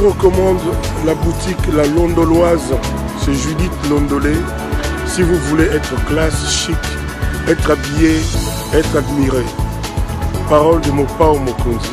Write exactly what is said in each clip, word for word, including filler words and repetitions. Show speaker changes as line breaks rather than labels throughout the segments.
vous recommande la boutique La Londoloise. C'est Judith Londolé. Si vous voulez être classe, chic, être habillé, être admiré. Parole de Mopao Mokonzi.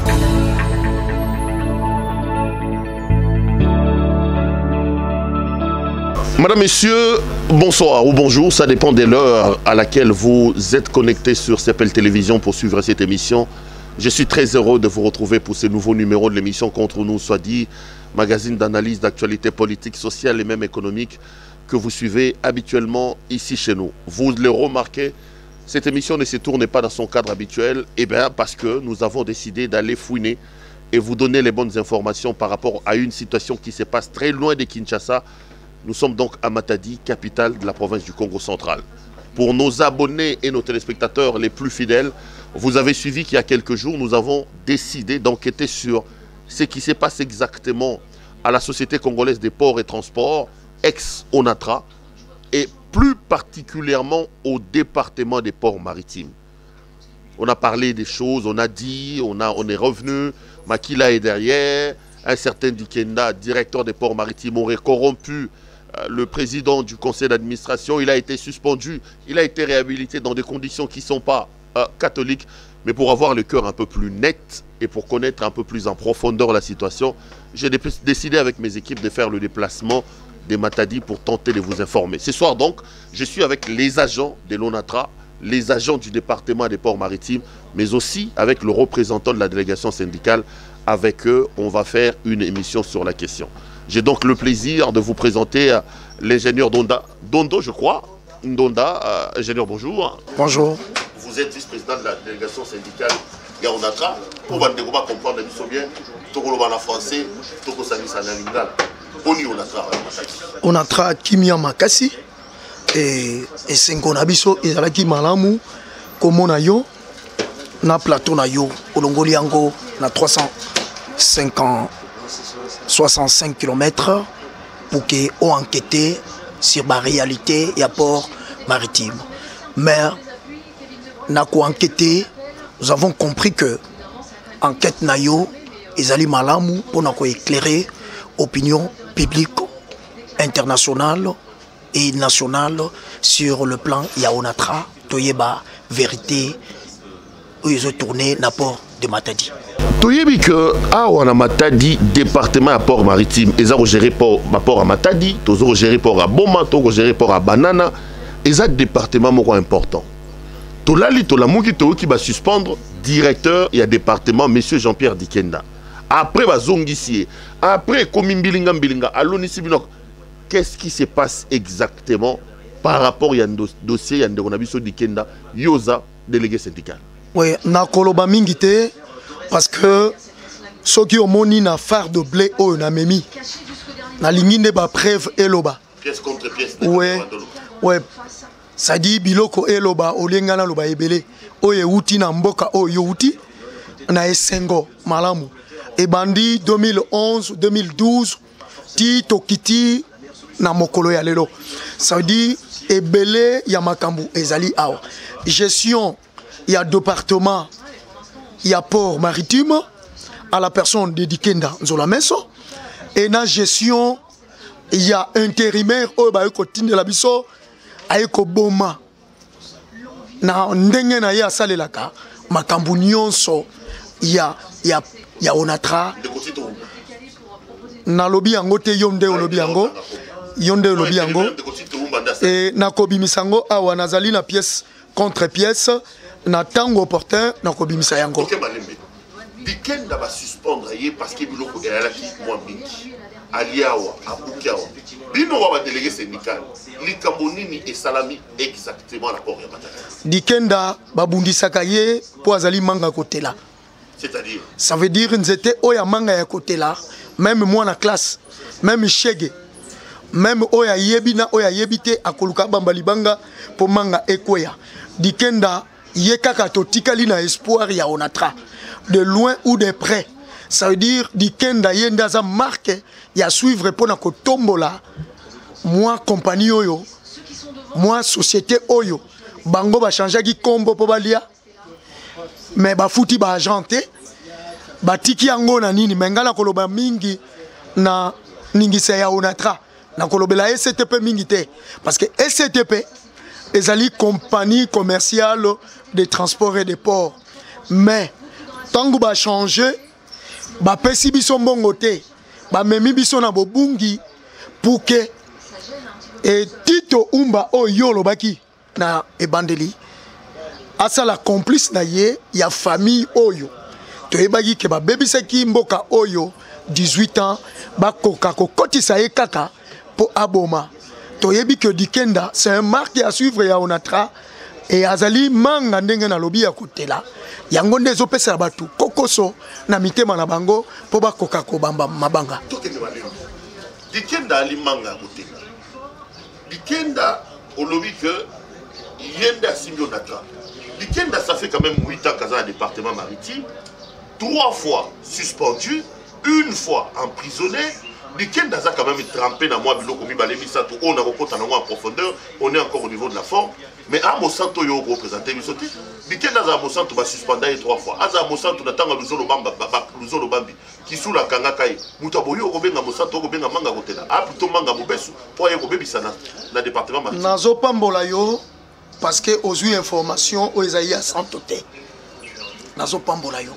Madame, Messieurs, bonsoir ou bonjour, ça dépend de l'heure à laquelle vous êtes connectés sur C P L Télévision pour suivre cette émission. Je suis très heureux de vous retrouver pour ce nouveau numéro de l'émission Contre nous soit dit, magazine d'analyse d'actualité politique, sociale et même économique que vous suivez habituellement ici chez nous. Vous le remarquez, cette émission ne se tourne pas dans son cadre habituel, et bien parce que nous avons décidé d'aller fouiner et vous donner les bonnes informations par rapport à une situation qui se passe très loin de Kinshasa. Nous sommes donc à Matadi, capitale de la province du Congo central. Pour nos abonnés et nos téléspectateurs les plus fidèles, vous avez suivi qu'il y a quelques jours, nous avons décidé d'enquêter sur ce qui se passe exactement à la Société congolaise des ports et transports, ex-ONATRA, et plus particulièrement au département des ports maritimes. On a parlé des choses, on a dit, on, a, on est revenu, Makila est derrière, un certain Dikenda, directeur des ports maritimes, aurait corrompu le président du conseil d'administration, il a été suspendu, il a été réhabilité dans des conditions qui ne sont pas euh, catholiques, mais pour avoir le cœur un peu plus net et pour connaître un peu plus en profondeur la situation, j'ai décidé avec mes équipes de faire le déplacement des Matadi pour tenter de vous informer. Ce soir donc, je suis avec les agents de l'ONATRA, les agents du département des ports maritimes, mais aussi avec le représentant de la délégation syndicale. Avec eux, on va faire une émission sur la question. J'ai donc le plaisir de vous présenter euh, l'ingénieur Donda. Dondo, je crois. Ndonda, euh, ingénieur, bonjour.
Bonjour.
Vous êtes vice-président de la délégation syndicale Yaonatra. Pour vous comprendre bien, Togoloba en français, Togo Sanisa Nalingal. Boni Onatra.
Onatra Kimia Makasi. Et Sengonabiso, Ezalaki Malamu, Komona Yo, na plateau na Yo, Olongoliango, na trois cent cinquante, soixante-cinq kilomètres pour qu'ils ont enquêté sur la réalité et port maritime. Mais, nous avons enquêté, nous avons compris que l'enquête nayo est malamu pour éclairer l'opinion publique internationale et nationale sur le plan Yaonatra, Toyeba, vérité, où ils ont tourné dans le port de Matadi.
Toyebi que à Matadi département à port maritime ils ont géré port port à Matadi, ils ont géré port à Boma, ils ont géré port à Banana, ils ont département important. Tolali Tolamuki to qui va suspendre directeur et département monsieur Jean-Pierre Dikenda. Après va zongissier, après comme Mbilinga Mbilinga, allons ici binok. Qu'est-ce qui se passe exactement par rapport à un dossier à Ndegonabiso Dikenda, Yosa délégué syndical?
Oui, na koloba mingite. Parce que ceux qui ont moni na phare de blé au namemi na lingine ba preuve eloba
pièce contre pièce.
Ouais. Ouais. Ça dit biloko eloba olengana loba ebele oye uti na mboka oyo uti na esengo malamu et bandi deux mille onze deux mille douze ti tokiti na mokolo ya lelo. Ça dit ebele ya makambu ezali awa gestion ya département. Il y a port maritime à la personne de Dikenda Nzola Meso et dans la gestion il y a intérimaire au Baïkotine de la Bisso Aïko Boma na ndenge na ya salelaka makambu nyonso il y a il y a il y a Onatra na lobby yango te yonde lobby yango yonde lobby yango et na kobimisango awa nazali na pièce contre pièce. Na tango opportun na kobimisa yango.
OK Malembe. Dikenda va suspendre parce que biloko elaki moi mingi. Aliawa, abukiawa. Bino wa délégué syndical. Likambonini et salami exactement la port ya Matadi.
Dikenda babundisaka ye po azali manga côté là.
C'est-à-dire
ça veut dire nzete oya manga ya côté là, même moi na classe, même chege. Même oya yebina oya yebite akoluka bambalibanga po manga ekoya. Dikenda Yekaka totikali na espoir ya Onatra de loin ou de près. Ça veut dire Dikenda yenda za marque ya suivre pour na kotombola moi compagnie oyo moi société oyo bango ba changer ki kombo po balia mais ba futi ba agenté ba tiki yango na nini mengala koloba mingi na ningisa ya Onatra na kolobela S T P mingite parce que S T P ezali compagnie commerciale de transport et de port mais tango ba changer ba pesi biso mbongo te ba memi biso na bobungi pour que et Tito Umba oyo lobaki na ebandeli asa la complice na ye ya famille oyo to ebaki ke ba bebisaki mboka oyo dix-huit ans ba koka kokotisa ye kaka po aboma to yebi que Dikenda c'est un marque à suivre ya Onatra et azali manga ndenge na lobi ya kotela yango ndezo pesa batu kokoso na mitema na bango po ba koka ko bamba mabanga
Dikenda ali manga kotela Dikenda au lobby que Yenda Simbionatra. Dikenda, ça fait quand même huit ans qu'à un département maritime, trois fois suspendu, une fois emprisonné. Dikenda a quand même trempé dans moi, on a rencontré en profondeur, on est encore au niveau de la forme. Mais à Monsanto, il y a représenté Missoté. Dikenda a Monsanto va suspendre trois fois. À Monsanto, on attend le Bambi qui sous la Kangakai. Moutaboyo, Robenga Monsanto, Robenga Manga Rotela. Ah, plutôt Manga Mobesu, pour y rober Bissana, dans le département maritime.
Nazo Pambolayo, parce que aux eu information, aux Isaïa Santoté. Nazo Pambolayo.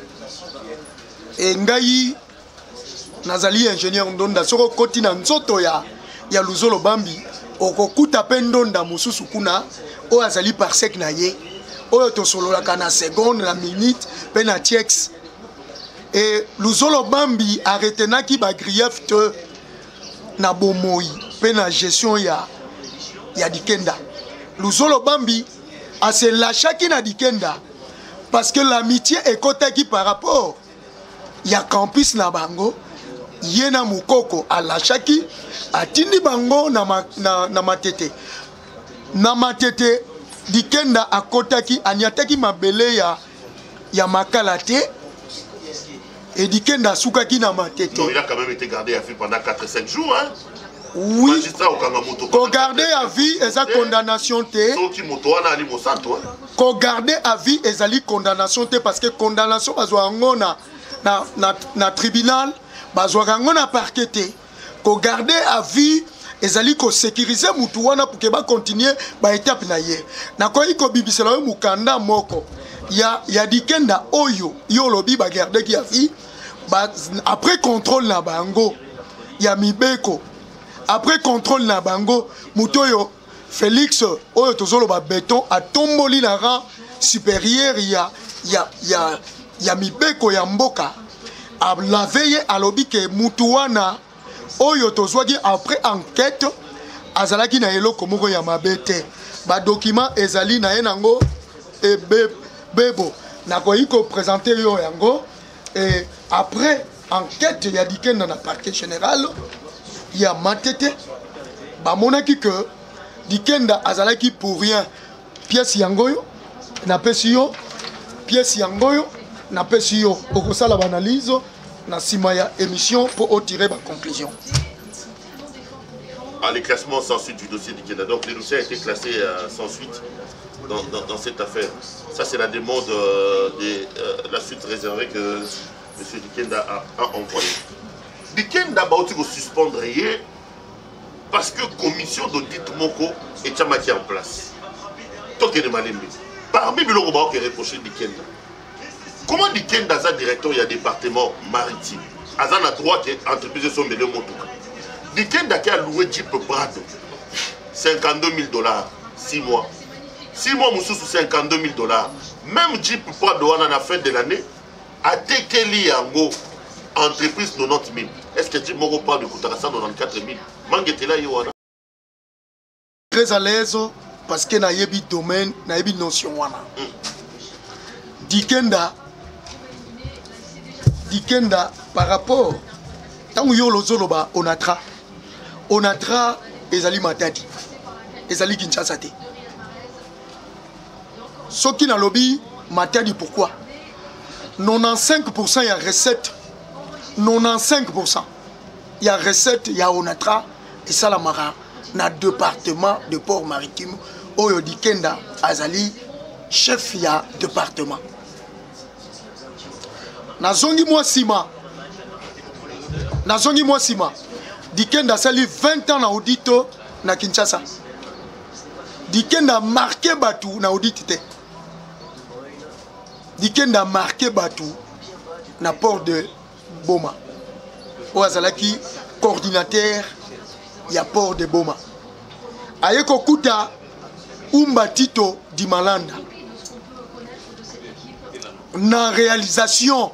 Et Ngayi, Nazali ingénieur Ndonda, soko koti na nzoto ya ya Luzolo Bambi, okokuta pendonda mususu kuna, o azali par sec na ye, o to solo la kana seconde la minute pe na tiex. Et Luzolo Bambi arrêtenaki ba grief te na bomoi pe na gestion ya ya Dikenda. Luzolo Bambi a se lâchaki na Dikenda parce que l'amitié est kotaki par rapport ya campus na bango. Yena mukoko alashaki atindi bango na, ma, na, na matete na matete Dikenda akotaki aniataki mabele ya ya makalate et Dikenda sukaki na matete.
Non, il a quand même été gardé à vue pendant quatre à cinq jours hein.
Oui. Ko garder à vie et sa condamnation té. Ko garder à vie et sa condamnation té parce que condamnation bazwa ngona na na na tribunal bazwa ngona parquet. Ko garder à vie ezali ko sécuriser mutu wana pour que ba continuer ba étape na ye. Na ko iko bibisela mukanda moko. Ya ya Dikenda oyo yo lobi ba garder ki à vie ba après contrôle na bango ya mibeko. Après contrôle na bango, Mutoyo Félix oyo tozolo ba béton a tomboli na rang supérieur ya ya ya ya mibeko ya mboka. A la veille à lobi ke mutuwana oyo tozwaki après enquête azalaki na eloko moko ya mabete. Ba document ezali na yenango e be, bebo na koyiko présenter yo yango et après enquête ya Dikenda na parquet général. Il y a matete bamonaki que Dikenda azalaki pour rien pièce yangoyo na pesio pièce yangoyo na pesio okosala banalize na sima ya émission pour tirer ma conclusion.
Ah, les classements sans suite du dossier Dikenda. Donc le dossier a été classé euh, sans suite dans, dans, dans cette affaire. Ça c'est la demande euh, de euh, la suite réservée que M. Dikenda a, a envoyée. Dikenda ba oti ko suspendre hier parce que commission d'audit moko est chamaki en place. Toke de malembe. Parmi biloko ba ko reprocher Dikenda. Comment Dikenda za directeur ya département maritime. Azan a droit que entreprise son mele motuka. Dikenda qui a loué Jeep Prado cinquante-deux mille dollars six mois. six mois mususu cinquante-deux mille dollars. Même Jeep Prado à la fin de l'année a tekeli yango entreprise quatre-vingt-dix mille. Est-ce que tu m'as parlé de cent quatre-vingt-quatre mille?
Très à l'aise parce que na yebi domaine, na yebi notion wana. Dikenda, Dikenda par rapport, tant que yo lozoloba Onatra, Onatra ezali Matadi, ezali Kinshasa te. Soki na lobby Matadi pourquoi? quatre-vingt-quinze pour cent y a recette. quatre-vingt-quinze pour cent. Il y a recette, il y a Onatra et Salamara dans le département de port maritime. Oyo Dikenda Azali, chef ya département. Na zongi moi sima. nazongi mwa sima Dikenda sali vingt ans na audito na Kinshasa. Dikenda marqué batu na audité. Dikenda marqué batu na port de Boma. Oazalaki coordinateur ya port de Boma. Ayeko kuta Umba Tito di Malanda. Na réalisation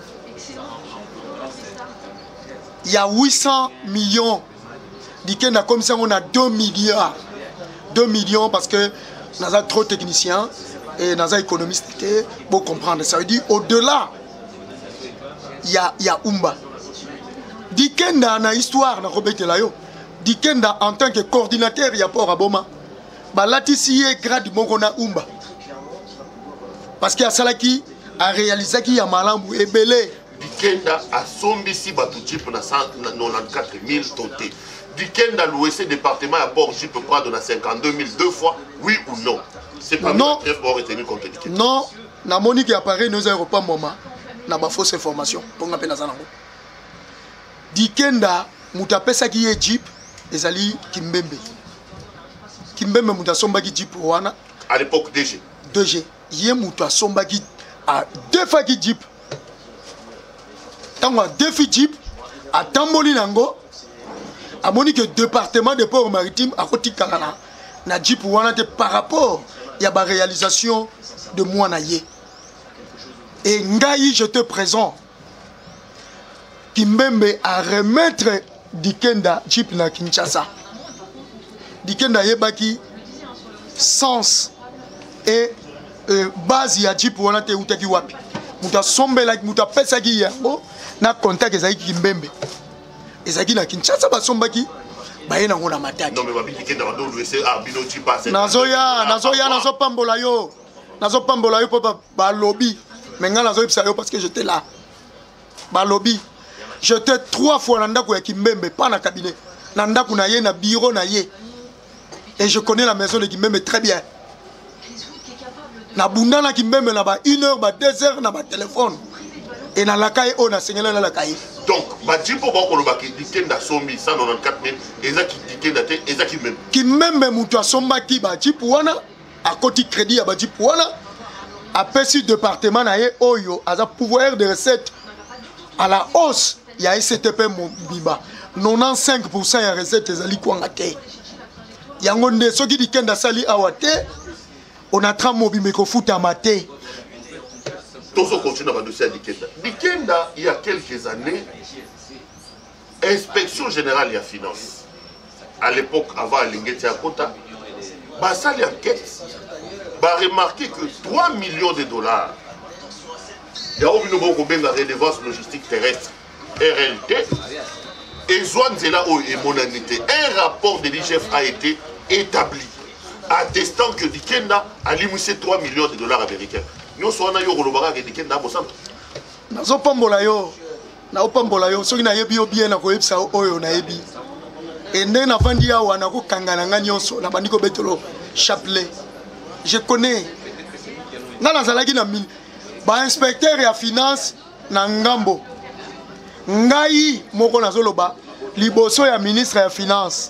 il y a huit cents millions. Dikenda comme ça on a deux milliards. deux millions parce que nous avons trop de techniciens et nous avons économistes pour comprendre. Ça veut dire au-delà, il y a, y a Umba. Dikenda na histoire na Robert Layo. Dikenda en tant que coordinateur il y a port à Boma. Bah là ici est grade Mongona Umba. Parce qu'il y a Salaki a réalisé qu'il y a Malambu et Belé.
Dikenda a sombisi batuchip na cent quatre-vingt-quatorze mille totés. Dikenda l'O S département à port Jeep Prado na cinquante-deux mille deux fois, oui ou non? C'est pas
non.
Très fort retenu contre Dikenda.
Non, na moni qui apparaît nos aéroports moment na ba fausse information pour ngapé na zanango. Dikenda mutapesa ki ye Jeep ezali Kimbembe. Kimbembe mutasomba ki Jeep wana
à l'époque D G.
deux G. Yé mutasomba ki à deux fois ki Jeep. Tango deux fois Jeep à Tamboli nango. A moni que département de port maritime à côté Kalana na Jeep wana te par rapport il y a ba réalisation de moi na yé. Et ngai je te présente Kimbembe à remettre Dikenda Jeep na Kinshasa. Dikenda yebaki sens et euh, base ya Jeep wana te utaki wapi. Muta sombela muta pesa ki yango na contact ezaki Kimbembe. Ezaki na Kinshasa basombaki baye nango na mataki.
Non mais babi Dikenda ba do l'O S a bino Jeep passe.
Nazoya nazoya nazo pambola yo. Nazo pambola yo papa ba lobby. Mais nga nazo ipsa yo parce que j'étais là. Ba lobby. J'étais trois fois dans ndako ya Kimbembe pas na cabinet. Na ndako na ye na bureau na ye. Et je connais la maison de Kimbembe très bien. Na bunda na Kimbembe na ba une heure ba deux heures na ba téléphone. Et na lakaye on a sengela na lakaye.
Donc ba Jeep ba ko lobaki Dikenda sombi cent quatre-vingt-quatorze mille ezaki Dikenda te ezaki même.
Kimbembe mutu asomba ki ba Jeep wana à côté crédit ya ba Jeep wana a perçu département na ye oyo aza pouvoir de recette à la hausse. Il y a S T P Mobiba. quatre-vingt-quinze pour cent ya recette ezali kwanga te. Yango nde soki Dikenda sali awate on a tram Mobi meko futa mate.
Tozo continue à dossier à Dikenda. Dikenda il y a quelques années inspection générale et finance. À l'époque avant Lingeti Akota, bah ça les enquêtes bah remarqué que trois millions de dollars. Il y a eu une redevance logistique terrestre R L T et Zouane Zela et Monanité. Un rapport de l'I G F a été établi attestant que Dikenda a limité trois millions de dollars américains. Nous sommes en train de Dikenda à Bossan.
Nous sommes en train de nous sommes bien na koyebisa oyo na yebi. Et nde na vandi ya wana ko kangana nga nyonso na bandiko betolo chapelet. Je connais. Na nazalaki na mine. Ba inspecteur ya finance na ngambo. Ngai moko nazoloba liboso ya ministre ya finance.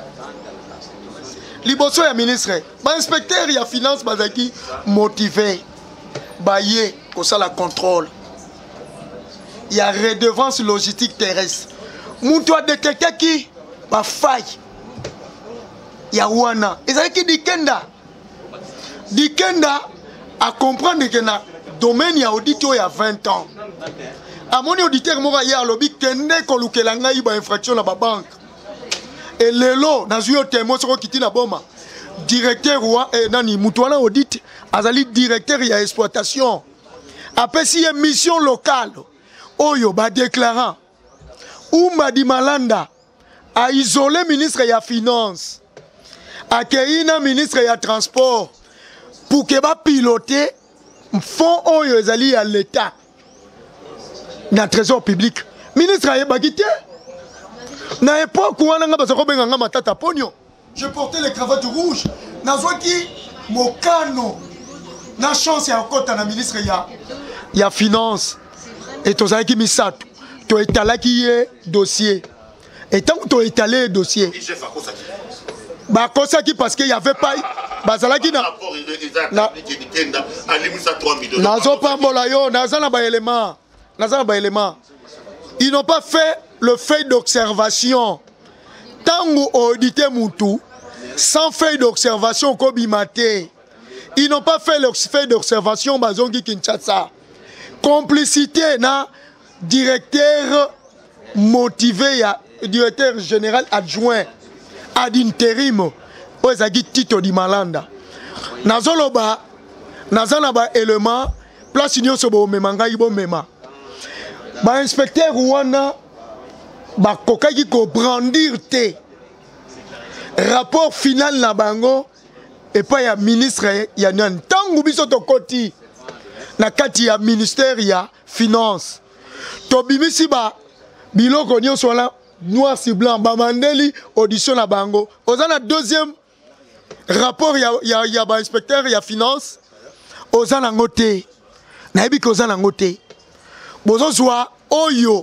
Liboso ya ministre, ba inspecteur ya finance bazaki motivé. Ba yé ko sala contrôle. Il y a redevance logistique terrestre. Moutou a détecté qui ba faille. Il y a wana. Ezaki Dikenda. Dikenda a comprendre que na domaine ya audit il y a vingt ans. A mon auditeur mora hier lobby kende kolukela ngai ba infraction na ba banque. Et lelo na zuyo témoin soko kiti na boma. Directeur wa eh, nani mutwana audit azali directeur ya exploitation. Après si une mission locale oyo ba déclarant Umba di Malanda a isolé ministre ya finance. Akeina ministre ya transport pour que ba piloter fonds oyo ezali ya l'état na trésor public. Ministre ya bagité na époque wana nga bazako benga nga matata ponyo. Je portais les cravates rouges. Nazwaki mokano na chance ya kota na ministre ya ya finance et tozaki misato. tu as étalé qui est dossier. Et tant que tu as étalé le dossier, bah ça qui parce qu'il y avait pas bah ça là qui na nazo pas mbolayo nazo na ba élément nazo na ba élément ils n'ont pas fait le fait d'observation tango audité mutu sans fait d'observation kobimaté ils n'ont pas fait le fait d'observation bazongi Kinshasa complicité na directeur motivé ya directeur général adjoint ad intérim ozaki Tito di Malanda nazoloba nazana ba élément place nyonso bo memanga ibo mema ba inspecteur wana ba kokaki ko brandir te rapport final na bango et pas ya ministre ya nan tangu biso to koti na kati ya ministère ya finance to bimisi ba biloko nyonso la noir sur blanc bamandeli audition na bango ozana deuxième rapport ya ya ya ba inspecteur ya finance ozana ngote na yebi ko ozana ngote bozo zwa oyo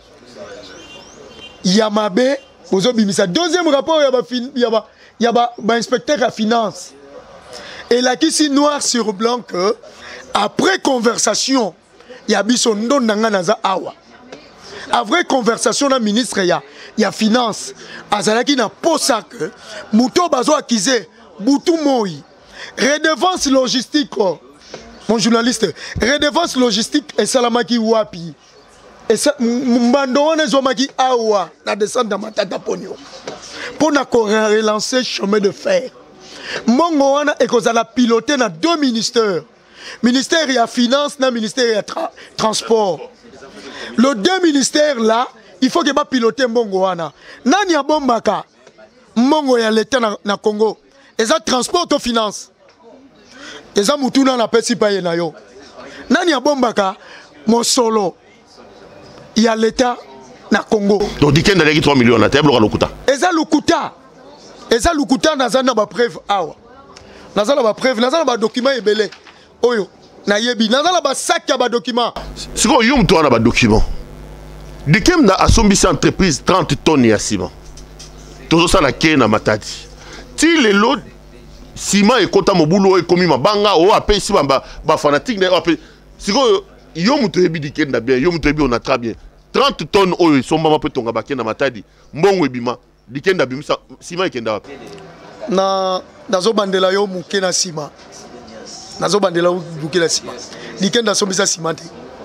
ya mabe bozo bimisa deuxième rapport ya ba ya ba ya ba, ba inspecteur ya finance et là qui si noir sur blanc que après conversation ya biso ndonanga naza awa après conversation na ministre ya ya finance azalaki na posa que muto bazo akizé butu moi redevance logistique mon journaliste redevance logistique et salamaki wapi et ça mbando wana zomaki awa na descendre dans matata ponyo pour na ko relancer chemin de fer mongo wana e kozala piloter na deux ministères ministère ya finance na ministère ya tra transport. Le deux ministères là, il faut que ba piloter mbongo wana. Nani abombaka mbongo ya l'état na, na Congo. Eza transport to finance. Eza mutuna na pesi paye na yo. Nani abombaka mosolo ya l'état na Congo.
Donc dikenda leki trois millions na table lokuta.
Eza lokuta. Eza lokuta na zana ba preuve awa. Na zana ba preuve, na zana ba document ebele. Oyo na yebi nazala ba sac ya ba document
siko yum to na ba document dikem na asombisa entreprise trente tonnes ya ciment tozo sala ke na matadi ti le lot ciment e kota mobulu e komi mabanga o apesi ba ba fanatique na ape siko yum to yebi dikem na bien yum to yebi on a très bien trente tonnes oyo somba ma petonga ba ke na matadi mbongo ebima dikem na bimisa ciment e kenda wapi
na nazo bandela yo muke na ciment nazo bandela buki la ciment dikenda sombisa ciment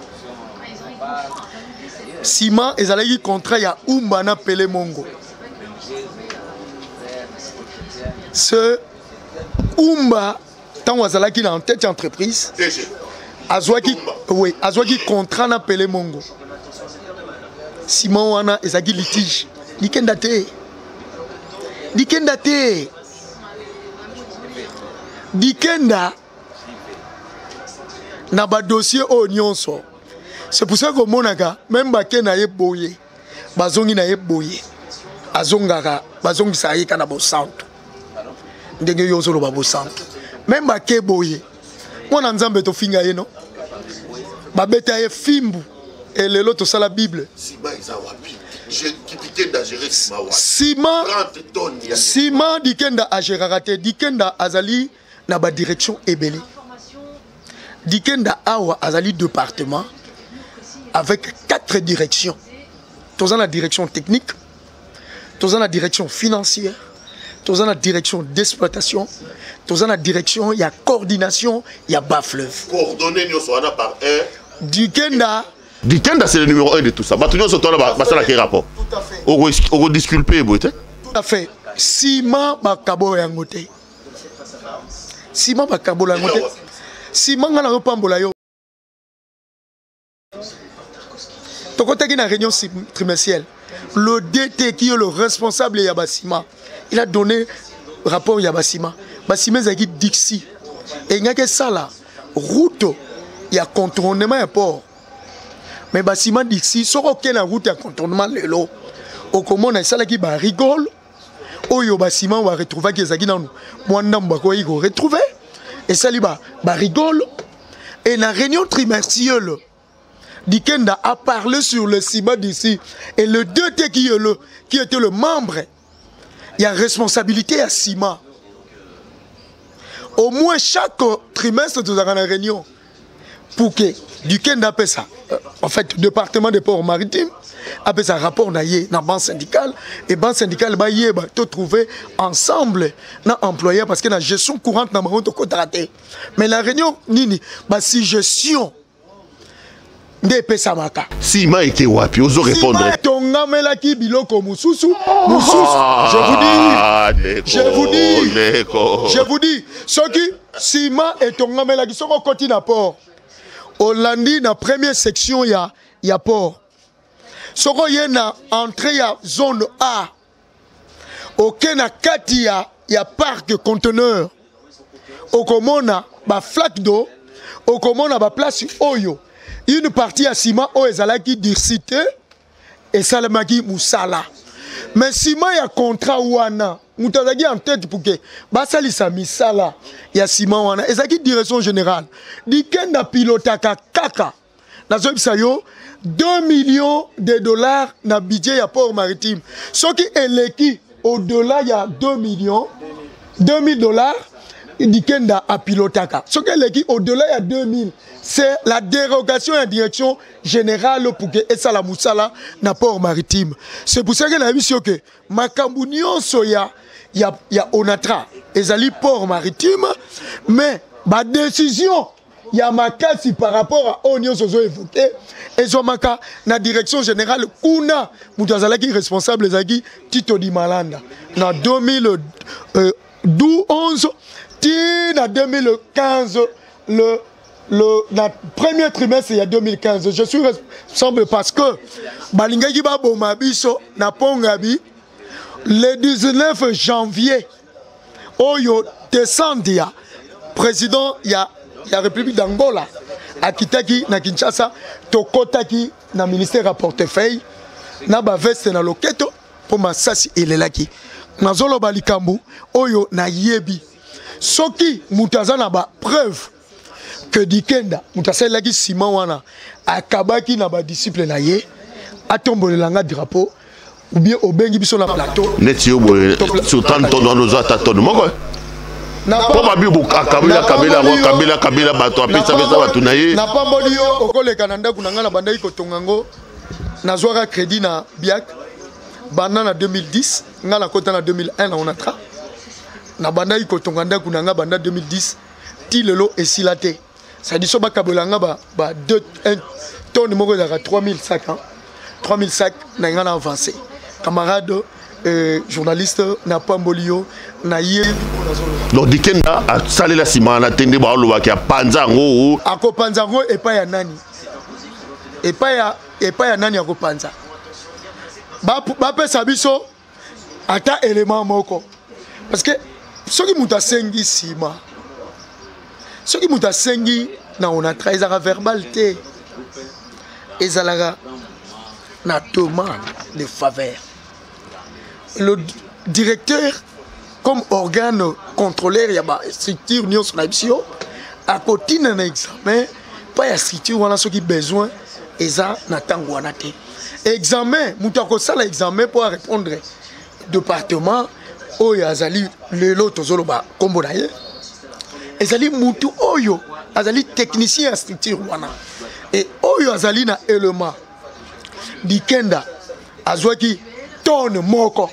ciment ezalaki contrat ya umba na Pele Mongo ce umba tant azalaki na en tête entreprise azwaki oui azwaki contrat na Pele Mongo ciment wana ezaki litige dikenda te dikenda te dikenda na ba dossier au nyonso. C'est pour ça que monaka même ba ke na ye boye bazongi na ye boye azongaka bazongi sa ye kana bo centre ndenge yozo lo ba bo centre même ba ke boye mwana nzambe to finga ye no ba beta ye fimbu et lelo to sala bible
sima isa wapi je kipikenda gérer sima wapi
sima
trente tonnes
sima dikenda a gérer te dikenda azali na ba direction ebele Dikenda Awa Azali département avec quatre directions. Tous en la direction technique, tous en la direction financière, tous en la direction d'exploitation, tous en la direction, il y a coordination, il y a bas fleuve.
Coordonné par un.
Dikenda.
Dikenda c'est le numéro un de tout ça. Batunion sur toi là, ça qui rapport.
Tout à fait.
On va disculper, Tout
à fait. Sima Bakabo Yangote. Sima Bakabo Yangote. Si manga na repambola yo to côté qui na réunion trimestrielle le D T qui est le responsable ya Basima il a donné rapport ya Basima Basima zaki Dixi et ngake sala route ya contournement ya port mais Basima Dixi soko ke na route ya contournement lelo au komona sala ki ba rigole oyo Basima va retrouver ki zaki nanu mwanda mbako yi go retrouver. Et ça, bah, bah rigole. Et la réunion trimestrielle Dikenda a parlé sur le ciment d'ici. Et le deux T qui, le, qui était le membre, il y a responsabilité à Sima. Au moins chaque trimestre, nous avons une réunion pour que Dikenda appelle ça. En fait, le département des ports maritimes appelle ça rapport dans la banque syndicale. Et la banque syndicale va te trouver ensemble dans employés parce que la gestion courante n'a pas contraté. Mais la réunion, nini, bah si gestion.
Sima était wapi, ozo répondre.
Je vous dis, je vous dis, je vous dis, ce qui Sima et Tongamela qui sont au côté d'un port. Au lundi, dans la première section, il y a, il y a port. Ce qui est dans l'entrée, il y a zone A. Au Kenakati, il y a, il y a parc conteneur. Au Komona, il y a flaque d'eau. Au Komona, il y a place Oyo. Une partie à Sima, où ils qui dircité et Salamaki Moussala. Mais Sima, il y a contrat Ouana. Moutazaki en tête pour que Basali Samisala, il y a Sima Ouana. Et ça qui direction générale. Dikenda pilotaka kaka. Dans ce deux millions de dollars dans le budget à port maritime. Ce qui est l'équipe, au-delà, il y a deux millions, deux mille dollars. Dikenda a pilotaka. Ce qui est l'équipe, au-delà, il y a deux mille. C'est la dérogation et la direction générale pour que ça la moussala na port maritime. C'est pour ça que la mission que Makambunion soya il y a il y a Onatra ezali port maritime mais ma décision il y a makasi par rapport à Onion sozo évoqué et zo maka na direction générale kuna mutazala qui responsable zaki Tito Di Malanda na deux mille onze na deux mille quinze le Le, le premier trimestre, il y a deux mille quinze, je suis responsable parce que Balingaki Babomabiso na Pongabi, le dix-neuf janvier, Oyo Tessandia, président, il y a la République d'Angola, à Kitaki, na Kinshasa, Tokotaki, na ministère à portefeuille, na Baveste na Loketo, pour ma sasi et lelaki. Na Zolo Balikambu, Oyo na Yebi. Soki, Moutazana ba preuve. Que Dikenda, Moutassel Lagi Simon Wana, a Kabaki na ba disciple na ye, a tombé le langa drapeau, ou bien au bengi biso na plateau.
Netio boy, sultan tono nos ataton mo quoi. Po ba bi bu kabila kabila mo kabila kabila bato apesa pesa bato na ye.
Na pamboli yo okole kananda kunanga na bandai ko tongango na zwara crédit na biak bana na deux mille dix, ngala kota na deux mille un na onatra. Na bandai ko tonganda kunanga banda deux mille dix, ti lelo esilate. Ça dit que Kabolanga ba deux tonnes de trois mille sacs. trois mille sacs n'a avancé. Camarades, euh, journalistes, n'a pas mbolio, n'a yé.
Donc Dikenda a salé la ciment, a tendu ba oloba ki a panzango.
Ako panzango et pas ya nani. Et pas ya et pas ya nani ako panza. Ba ba pe sabiso ata élément moko. Parce que ceux qui muta sengi ciment. Ce qui m'a sengi, on a trahi la verbalité. Et ça a na demande de faveur. Le directeur, comme organe contrôleur, il y a une structure, union sur l'addition, à côté d'un examen, pas de structure, on a ce qui besoin, et ça n'a pas de examen, moutako ça l'examen pour répondre département, où il y a le lot zoloba combo d'ailleurs. Azali mutu oyo, azali technicien à structure wana. Et oyo azali na élément. Dikenda azwaki tonne moko.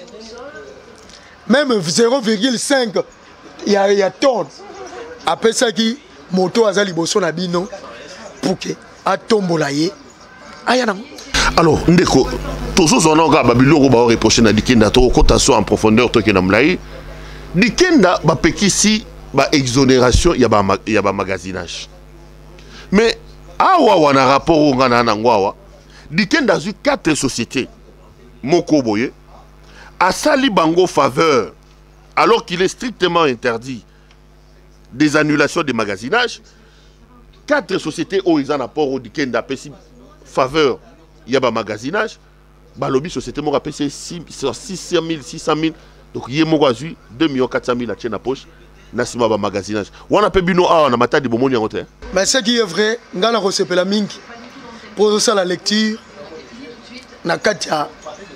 Même zéro virgule cinq il y a il y a tonne. Après ça qui moto azali boso na bino pour que atombola ye. Ayana.
Alors ndeko tozo zona nga babiloko ba reprocher na Dikenda to kotaso en profondeur to kena mlai. Dikenda ba pekisi ba exonération il y a ba il y a ba magasinage. Mais awa wana rapport au ngana na ngwawa Dikenda zu quatre sociétés moko boye a sali bango faveur alors qu'il est strictement interdit des annulations de magasinage. Quatre sociétés au ils en apport au Dikenda pesi faveur il y a ba magasinage ba lobby société mo rapesi six cent mille six cent mille donc yemo kwazu deux millions quatre cent mille à tiena poche. Nasima ba magasinage. Wana pe bino a na mata di bomoni ngote.
Mais ce qui est vrai, ngana ko sepela mingi. pour ça la lecture na katia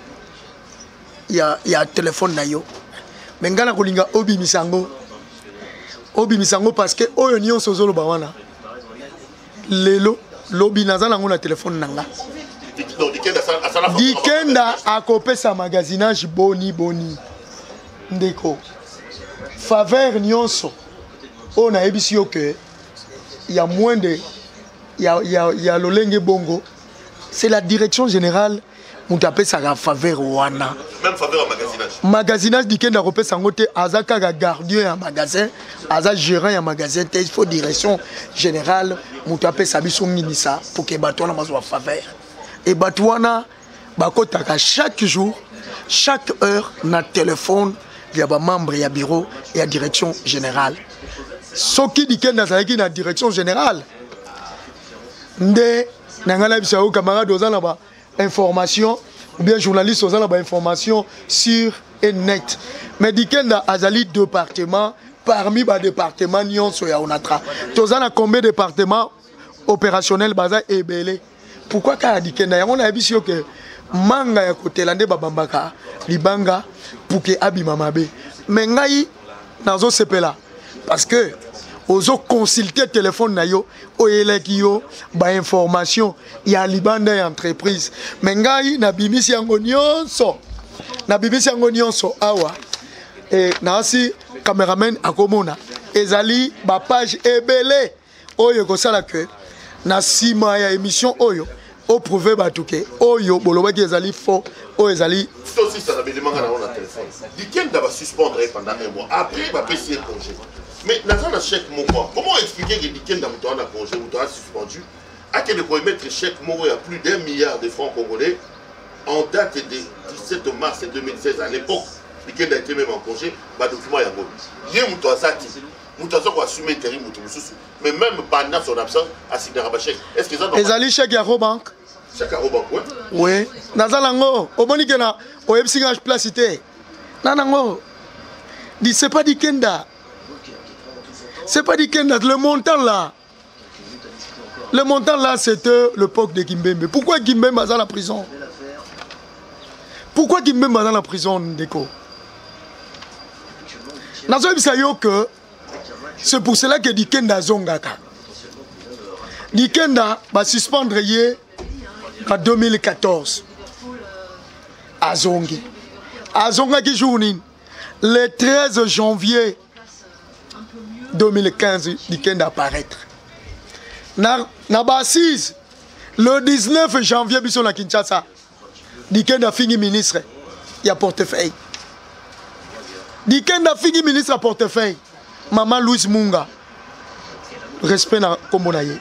ya ya téléphone na yo mais ngana kolinga obi misango obi misango parce que oyo nyonso zolo ba wana lelo lobi nazala ngona téléphone nanga dikenda akopesa magasinage boni boni ndeko faveur nyonso on a ebisi yo que il y a moins de il y a il y a il y a lolenge bongo c'est la direction générale mutape sa faveur wana
même faveur magasinage
magasinage dikenda kopesa ngote azaka ga gardien ya magasin aza gérant ya magasin il faut direction générale mutape sa biso nginisa pour que batona mazwa faveur et batwana bakotaka chaque jour chaque heure na téléphone via ba membre ya bureau et ya direction générale soki dikenda zaki na direction générale nde nangala bisa o camarade ozana ba information ou bien journaliste ozana ba information sur et net mais dikenda azali département parmi ba département nyonso ya onatra tozana combien de départements opérationnels baza ebele pourquoi ka dikenda yango na bisio que manga ya kotela nde babambaka libanga pour que abima mabe mais ngai nazo sepela parce que ozo consulter téléphone na yo oyeleki yo ba information ya libanda ya entreprise mais ngai na bimisi yango nyonso na bimisi yango nyonso awa et nasi cameraman akomona ezali ba page ebele oyo ko sala que na sima ya émission oyo au prouver batuke oyo bolobaki ezali faux o ezali
c'est aussi ça la demande na on téléphone dikenda va suspendre pendant un mois après va payer congé mais dans un chèque moko comment expliquer que dikenda muto na congé muto a suspendu à quel point mettre chèque moko à plus d'un milliard de francs congolais en date de dix-sept mars deux mille seize à l'époque dikenda était même en congé ba document ya ngolo ye muto azati muto azako assumer intérim muto mususu mais même pendant son absence a signé un chèque est-ce que ça
ezali chèque ya Robank
chèque ya Robank ouais
oui nazalango omoni kena o epsingage placité nanango dit c'est pas dikenda c'est pas dikenda le montant là le montant là c'était le P O C de Kimbembe pourquoi Kimbembe est dans la prison pourquoi Kimbembe est dans la prison Ndeko nazo bisa yo que c'est pour cela que dikenda zongaka dikenda va suspendre hier en deux mille quatorze à Zongi. À Zongi journée le treize janvier deux mille quinze, Dikenda apparaître. Na na assise le dix-neuf janvier biso na Kinshasa. Dikenda fini ministre, il y a portefeuille. Dikenda fini ministre à portefeuille. Maman Louise Munga. Respect na kombo na ye.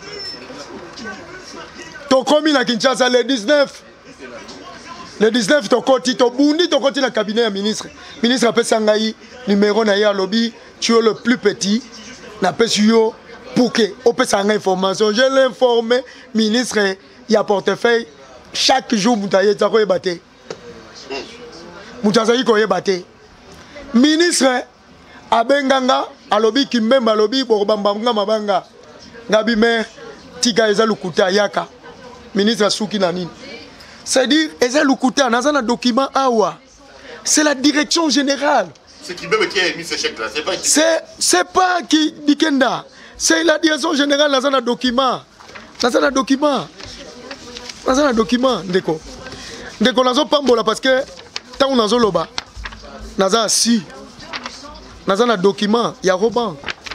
Tokomi na Kinshasa le dix-neuf. Le dix-neuf tokoti to bundi tokoti na cabinet ya ministre. Ministre appelle Sangai numéro na ya lobby, tu es le plus petit. Na pesuyo pour que on peut s'en information. Je l'ai informé ministre il y a portefeuille chaque jour mutaye ta ko yebate. Mutazayi ko yebate. Ministre abenganga alobi Kimbembe alobi borobamba mabanga. Ngabi maire tika eza lukuta yaka. Ministre Souki Nanine. C'est-à-dire, c'est un document awa. C'est la direction générale.
C'est qui même qui a émis ce chèque-là. C'est pas qui.
C'est pas qui Dikenda. C'est la direction générale dans un document. Dans un document. Dans un document. Ndeko. Ndeko nazo pambola parce que tant on a zoloba. Naza si. Dans un document, il y a Robank.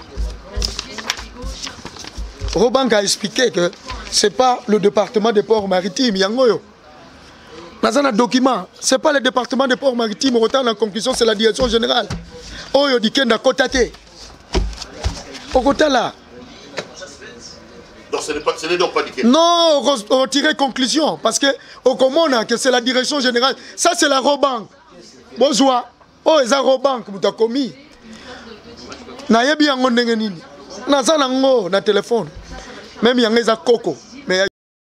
Robank a expliqué que c'est pas le département des ports maritimes, Yangoyo. Dans un document, c'est pas le département des ports maritimes, autant la conclusion, c'est la direction générale. Oyo Dikenda Kotate. Au côté là.
Donc ce n'est pas, ce n'est donc pas Dikenda.
Non, retirer conclusion. Parce que au Komona, que c'est la direction générale. Ça, c'est la Robank. Bonjour. Oh, c'est la Robank, vous avez commis. Nayebi yango ndenge nini. Naza nango na téléphone. Même yango eza koko. Mais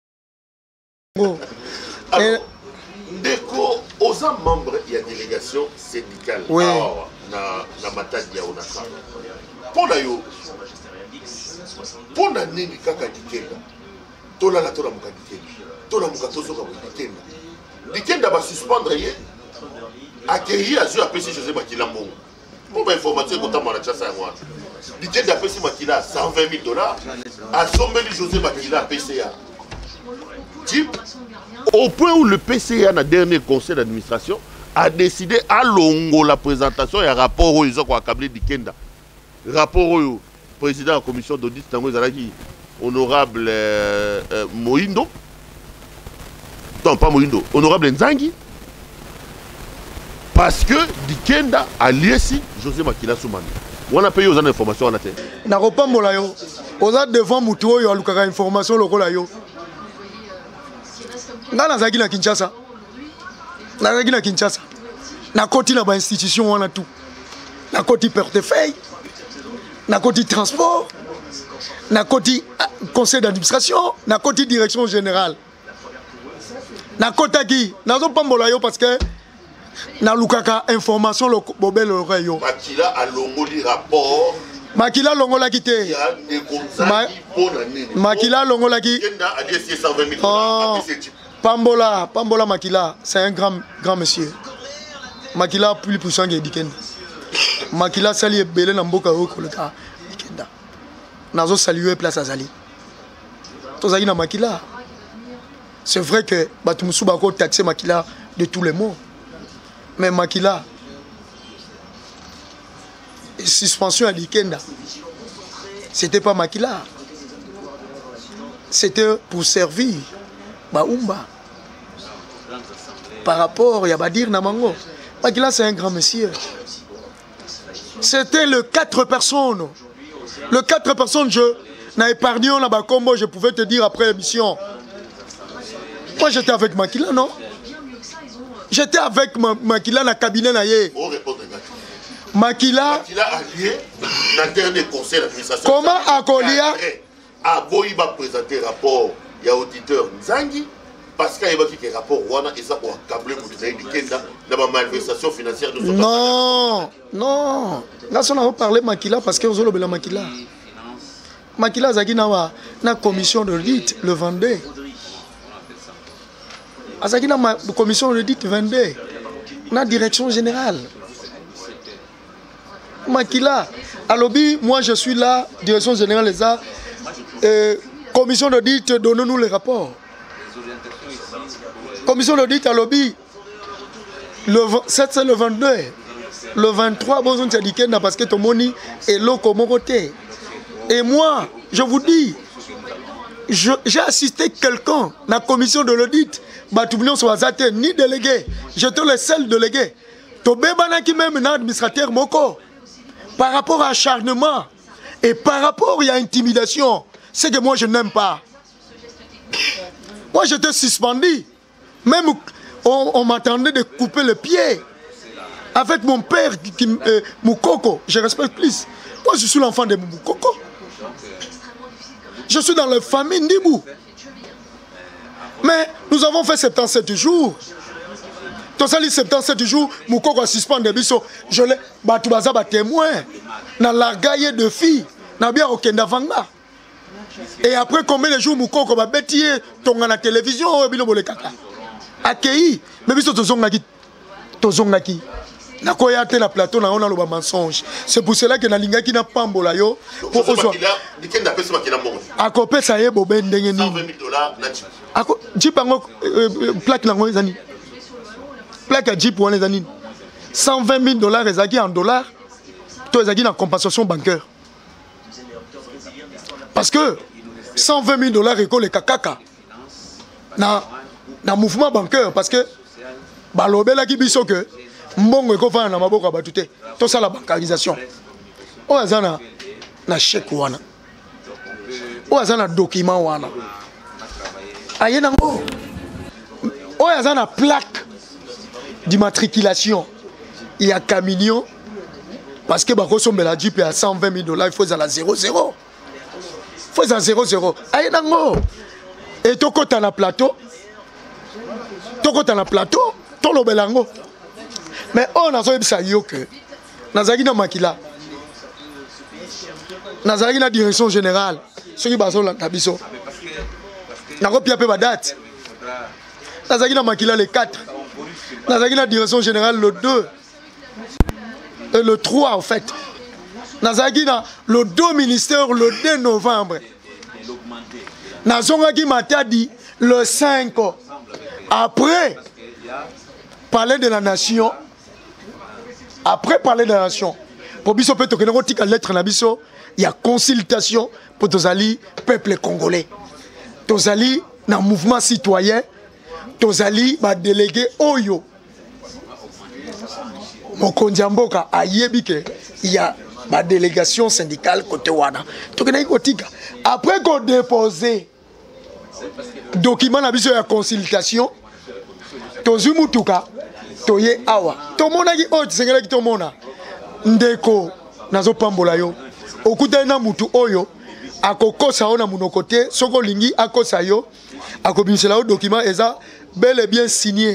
alors, Ndeko, aux membres, il y a délégation syndicale.
Oui.
Alors, na na matadi ya onaka. Pour la yo. Pour la nini kaka Dikenda. tola la tola muka dikenda tola muka tozoka dikenda dikenda ba suspendre ye accueillir azur apesi José Makila mbongo pour ba information ko tamara chasa ya mwana dikenda apesi Makila cent vingt mille dollars asombeli José Makila P C A type au point où le P C A na dernier conseil d'administration a décidé à longo la présentation et un rapport où ils ont accablé dikenda rapport au président de la commission d'audit honorable euh, euh, Moindo. Non, pas Moindo, honorable Nzangi. Parce que Dikenda a lié si José Makila Soumane. On a payé aux informations en atteint.
Na repas molayo. On a devant Moutou yo alukaka information lokola yo. Nga na zagi na Kinshasa. Na zagi na Kinshasa. Na koti na ba institution wana tout. Na koti portefeuille. Na koti transport. Na koti conseil d'administration, na koti direction générale. Na kotaki, na zo pambola yo parce que na lukaka information lo bobel lo yo.
Makila a longoli rapport.
Makila longola kité. Ma... Makila longola ki.
Kenda a dit cent vingt mille
oh. Pambola, Pambola Makila, c'est un grand grand monsieur. Makila plus puissant que Dikenda. Makila sali belé na mboka yo koleka Dikenda. Nazo saluer place Azali. Tozali na Makila. C'est vrai que Batumusu bako taxé Makila de tous les mots. Mais Makila suspension à Dikenda. C'était pas Makila. C'était pour servir Baumba. Par rapport à Badir Namango. Makila c'est un grand monsieur. C'était le quatre personnes. Le quatre personnes, je n'ai épargné là-bas combo, je pouvais te dire après l'émission. Moi j'étais avec Makila, non? J'étais avec ma, Makila dans le cabinet. Makila.
Makila a lié dans le dernier conseil d'administration.
Comment Akolia
a Boïba présenté le rapport, il y a auditeur Nzangi, parce qu'il y a un rapport Wana et ça pour accabler dans la malversation financière de son
Non, non. Là, on a parlé de Makila parce que vous avez Makila. Makila Zagi na na commission d'audit le vingt-deux. Azagi na commission d'audit vingt-deux. Na direction générale. Makila, à lobby, moi je suis là, direction générale les a. Euh, commission d'audit, donnez-nous les rapports. Commission d'audit à lobby. Le sept c'est le vingt-deux. Le vingt-trois, bon, on dit parce que ton moni est là comme côté. Et moi, je vous dis, j'ai assisté quelqu'un dans la commission de l'audit. Batoublion soit ni délégué. J'étais le seul délégué. Tobébana qui même un administrateur moko. Par rapport à acharnement et par rapport à intimidation, c'est que moi je n'aime pas. Moi j'étais suspendu. Même on, on m'attendait de couper le pied. Avec mon père, qui, euh, Moukoko, je respecte plus. Moi, je suis l'enfant de Moukoko. Je suis dans la famille Ndibou. Mais nous avons fait soixante-dix-sept jours. Tout ça, soixante-dix-sept jours, Moukoko a suspendu Bisso. Je l'ai, Batoubaza, bat témoin. Dans la gaille de filles. Dans bien Okenda Vanga. Et après combien de jours Moukoko va bêtier, ton à la télévision, Bilobole Kaka. Accueilli. Mais Bisso, Tozongaki. Tozongaki. Na koya te la plateau na on a le mensonge. C'est pour cela que na linga ki na pambola yo pour ozo.
Dikenda pesa makila mbongo.
Akope sa ye bobe ndenge ni.
cent vingt mille dollars na Jeep.
Ako Jeep ngo plaque na ngo ezani. Plaque à Jeep wana ezani. cent vingt mille dollars ezaki en dollars. To ezaki na compensation bancaire. Parce que cent vingt mille dollars école kakaka. Na na mouvement bancaire parce que balobela ki biso que mbongo ekofana na maboko ya bato te tosala bancarisation oyo aza na na chèque wana oyo aza na document wana aye nango oyo aza na plaque d'immatriculation ya camion parce que bakosombela Jeep ya cent vingt mille dollars il faut ezala zéro zéro il faut ezala zéro zéro aye nango et tokota na plateau tokota na plateau tolobela yango. Mais on a dit que Nazaki na Makila, Nazaki na direction générale, ceux qui basent la Tabiso. nakopia pe ba date nazaki na makila le quatre nazaki na direction générale le deux et le trois en fait nazaki na le deux ministère le deux novembre nazongaki Matadi le cinq après parler de la nation après parler de la nation pour biso pe tokende kotika lettre na biso il y a consultation pour tozali peuple congolais tozali na mouvement citoyen tozali ba délégué oyo mokonzi mboka ayebi ke il y a ma délégation syndicale côté wana tokende kotika après qu'on déposer document na biso ya consultation tozu mutuka toye awa tomonaki oyo tisengelaki tomona ndeko nazopambola yo okutani na mutu oyo akokosa yo na munoko te soki olingi akosa yo akobimisela yo document eza bel et bien signé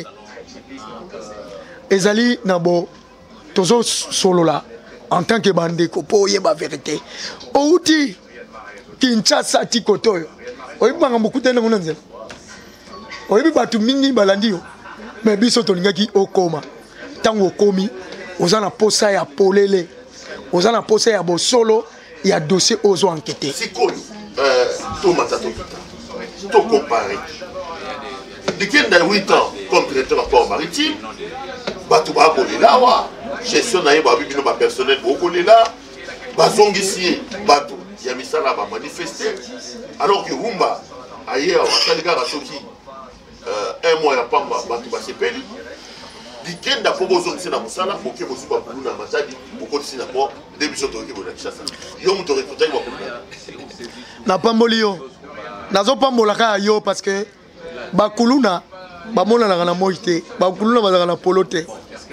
ezali na bo tozo solola en tant que bandeko po oyeba vérité outi Kinshasa ti koto oyo oyebi makambo okutani nango na nzela oyebi bato mingi balandi yo mais biso tolingaki okoma ntango okomi oza na posa ya polele oza na posa ya bosolo ya dossier ozo enquêter
sikoyo tomata tokita tocompare dikenda huit ans comme directeur de port maritime bato bakolela awa gestion na ye babibino bapersonnel bokolela bazongisi ye bato ya misala bamanifeste alors que Rumba aye awasali kaka soki un mois ya pamba bato basepeli dikenda po bozongisi na mosala boke bozu bakulu na Matadi bokotisi na port nde biso toyoki boye na Kinshasa yo moto rekotaki bakulu
na pamboli yo nazopambolaka yo parce que bakuluna bamonanaka na moi te bakuluna bazalaka na polo te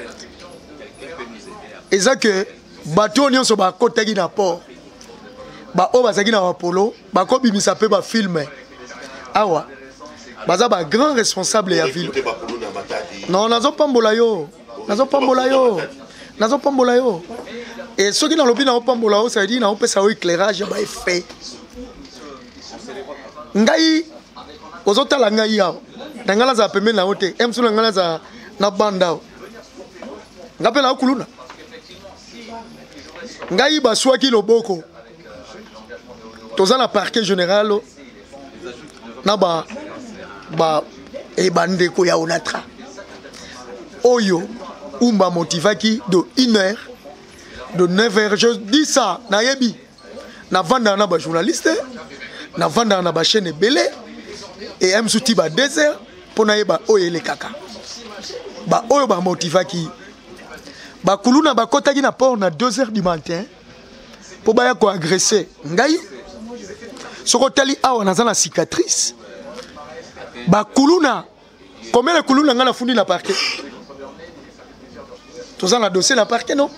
eza ke bato nyonso bakotaki na port baoyo bazalaki na bapolo bakobimisa mpe bafilme awa baza ba grand responsable ya ville non nazopambola yo nazopambola yo nazopambola yo et soki nalobi naopambola yo ça veut dire naopesa yo éclairage ya baeffet ngai ozotala ngai awa na ngai nazala pembeni na yo te emso na ngai nazala na banda awa ngai mpe naokuluna ngai baswaki loboko toza na parquet général na ba ba e bandeko ya onatra oyo umba motivaki de une heure de neuf heures je dis ça na yebi na vanda na ba journaliste na vanda na ba chaîne belé et M souti ba deux heures pour na yeba oyo le kaka ba oyo ba motivaki ba kuluna ba kotaki na port na deux heures du matin pour ba ya ko agresser ngai soko tali awa naza na cicatrice ba kuluna combien de kuluna ngana fundi na parquet toza na dossier na parquet non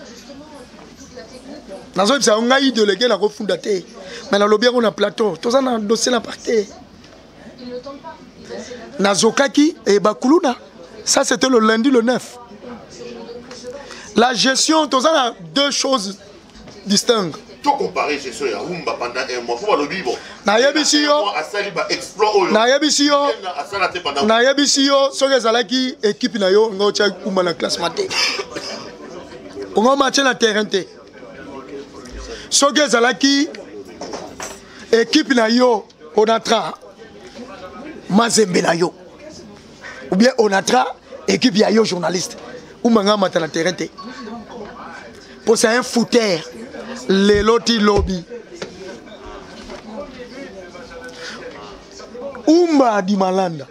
nazo bisa ngai délégué na ko funda te mais na lobby on a plateau toza na dossier na parquet nazokaki et ba kuluna ça c'était le lundi le neuf la gestion toza na deux choses distinctes
comparer gestion ya Rumba pendant un mois pour le bibo
na yebisi yo na yebisi yo na yebisi yo soki ezalaki équipe na yo ngo tia kuma na classement te ngo match na terrain te soki ezalaki équipe na yo onatra mazembe na yo ou bien onatra équipe ya yo journaliste ou manga mata na terrain te pour c'est un footer les loti lobby umba di malanda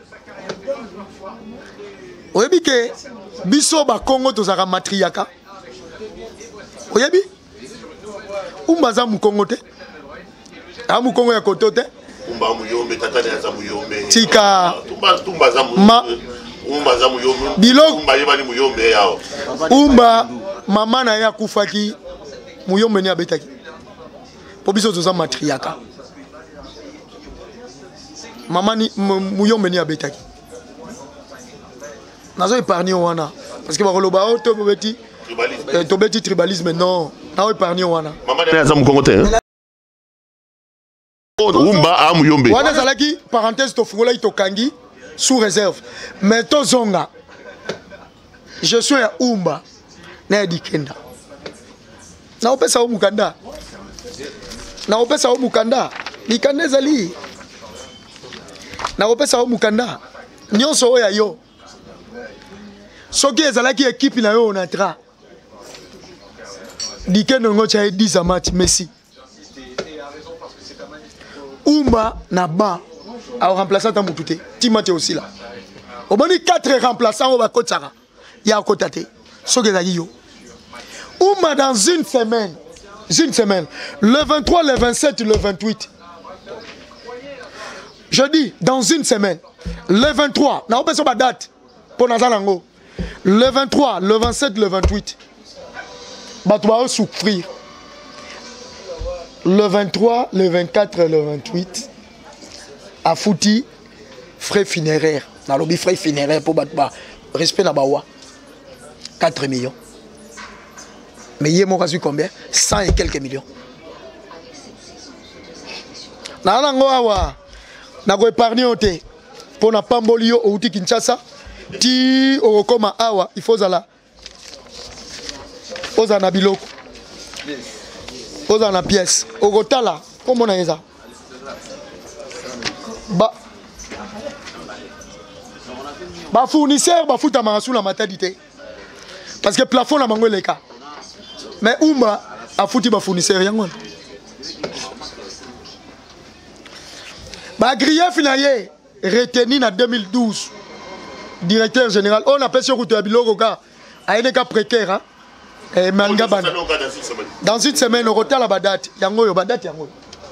oyebi ke biso ba Congo tozaka matriaka oyebi umba za mu Congo te a mu Congo ya koto te
umba mu yombe tatane za mu yombe
tika
tumba tumba za mu umba za mu yombe
bilo
umba yeba ni mu yombe yao
umba mama na ya kufaki muyombe ni abetaki po biso toza matriaka mama ni muyombe ni abetaki nazo épargner wana parce que bakoloba o to beti to beti tribalisme non na épargner wana
mama na za mu Congo te Umba a Muyombe.
Wana zalaki parenthèse to fungola ito kangi sous réserve. Mais to zonga. Je suis à Umba na Dikenda. Na opesa o mukanda. Na opesa o mukanda. Dikanda zali. Na opesa o mukanda. Nyonso oya yo. Soki ezalaki équipe na yo onatra. Dikenda ngo cha dix match Messi. Umba na ba a remplaçant ta mutute. Timate aussi là. Au moins quatre remplaçants au bakotara. Ya kotate. Soki ezalaki yo. Umba dans une semaine. Une semaine. Le vingt-trois, le vingt-sept, le vingt-huit. Je dis dans une semaine. Le vingt-trois. Na opesa ba date pour Nazalango. Le vingt-trois, le vingt-sept, le vingt-huit. Bato va souffrir. Le vingt-trois, le vingt-quatre, le vingt-huit. A fouti frais funéraires. Dans le frais funéraires pour battre. Respect na bawa. quatre millions. Mais hier, moi, j'ai combien? cent et quelques millions. Nanango awa. Nago épargné ote. Pour na pambolio au outi Kinshasa. Ti okoma awa. Il faut zala. Oza na biloko. Oza na pièce. Ogotala. Comment on a ça? Ba. Ba fournisseur, ba fouta marasu la maternité. Parce que plafond la mango leka. Mais Umba a foutu ba fournisseur yango. Ba grillé finaye retenu en deux mille douze. Directeur général, on appelle sur route biloko ka a une cas précaire hein. Et manga bana. Dans une semaine au retard la date, yango yo date yango.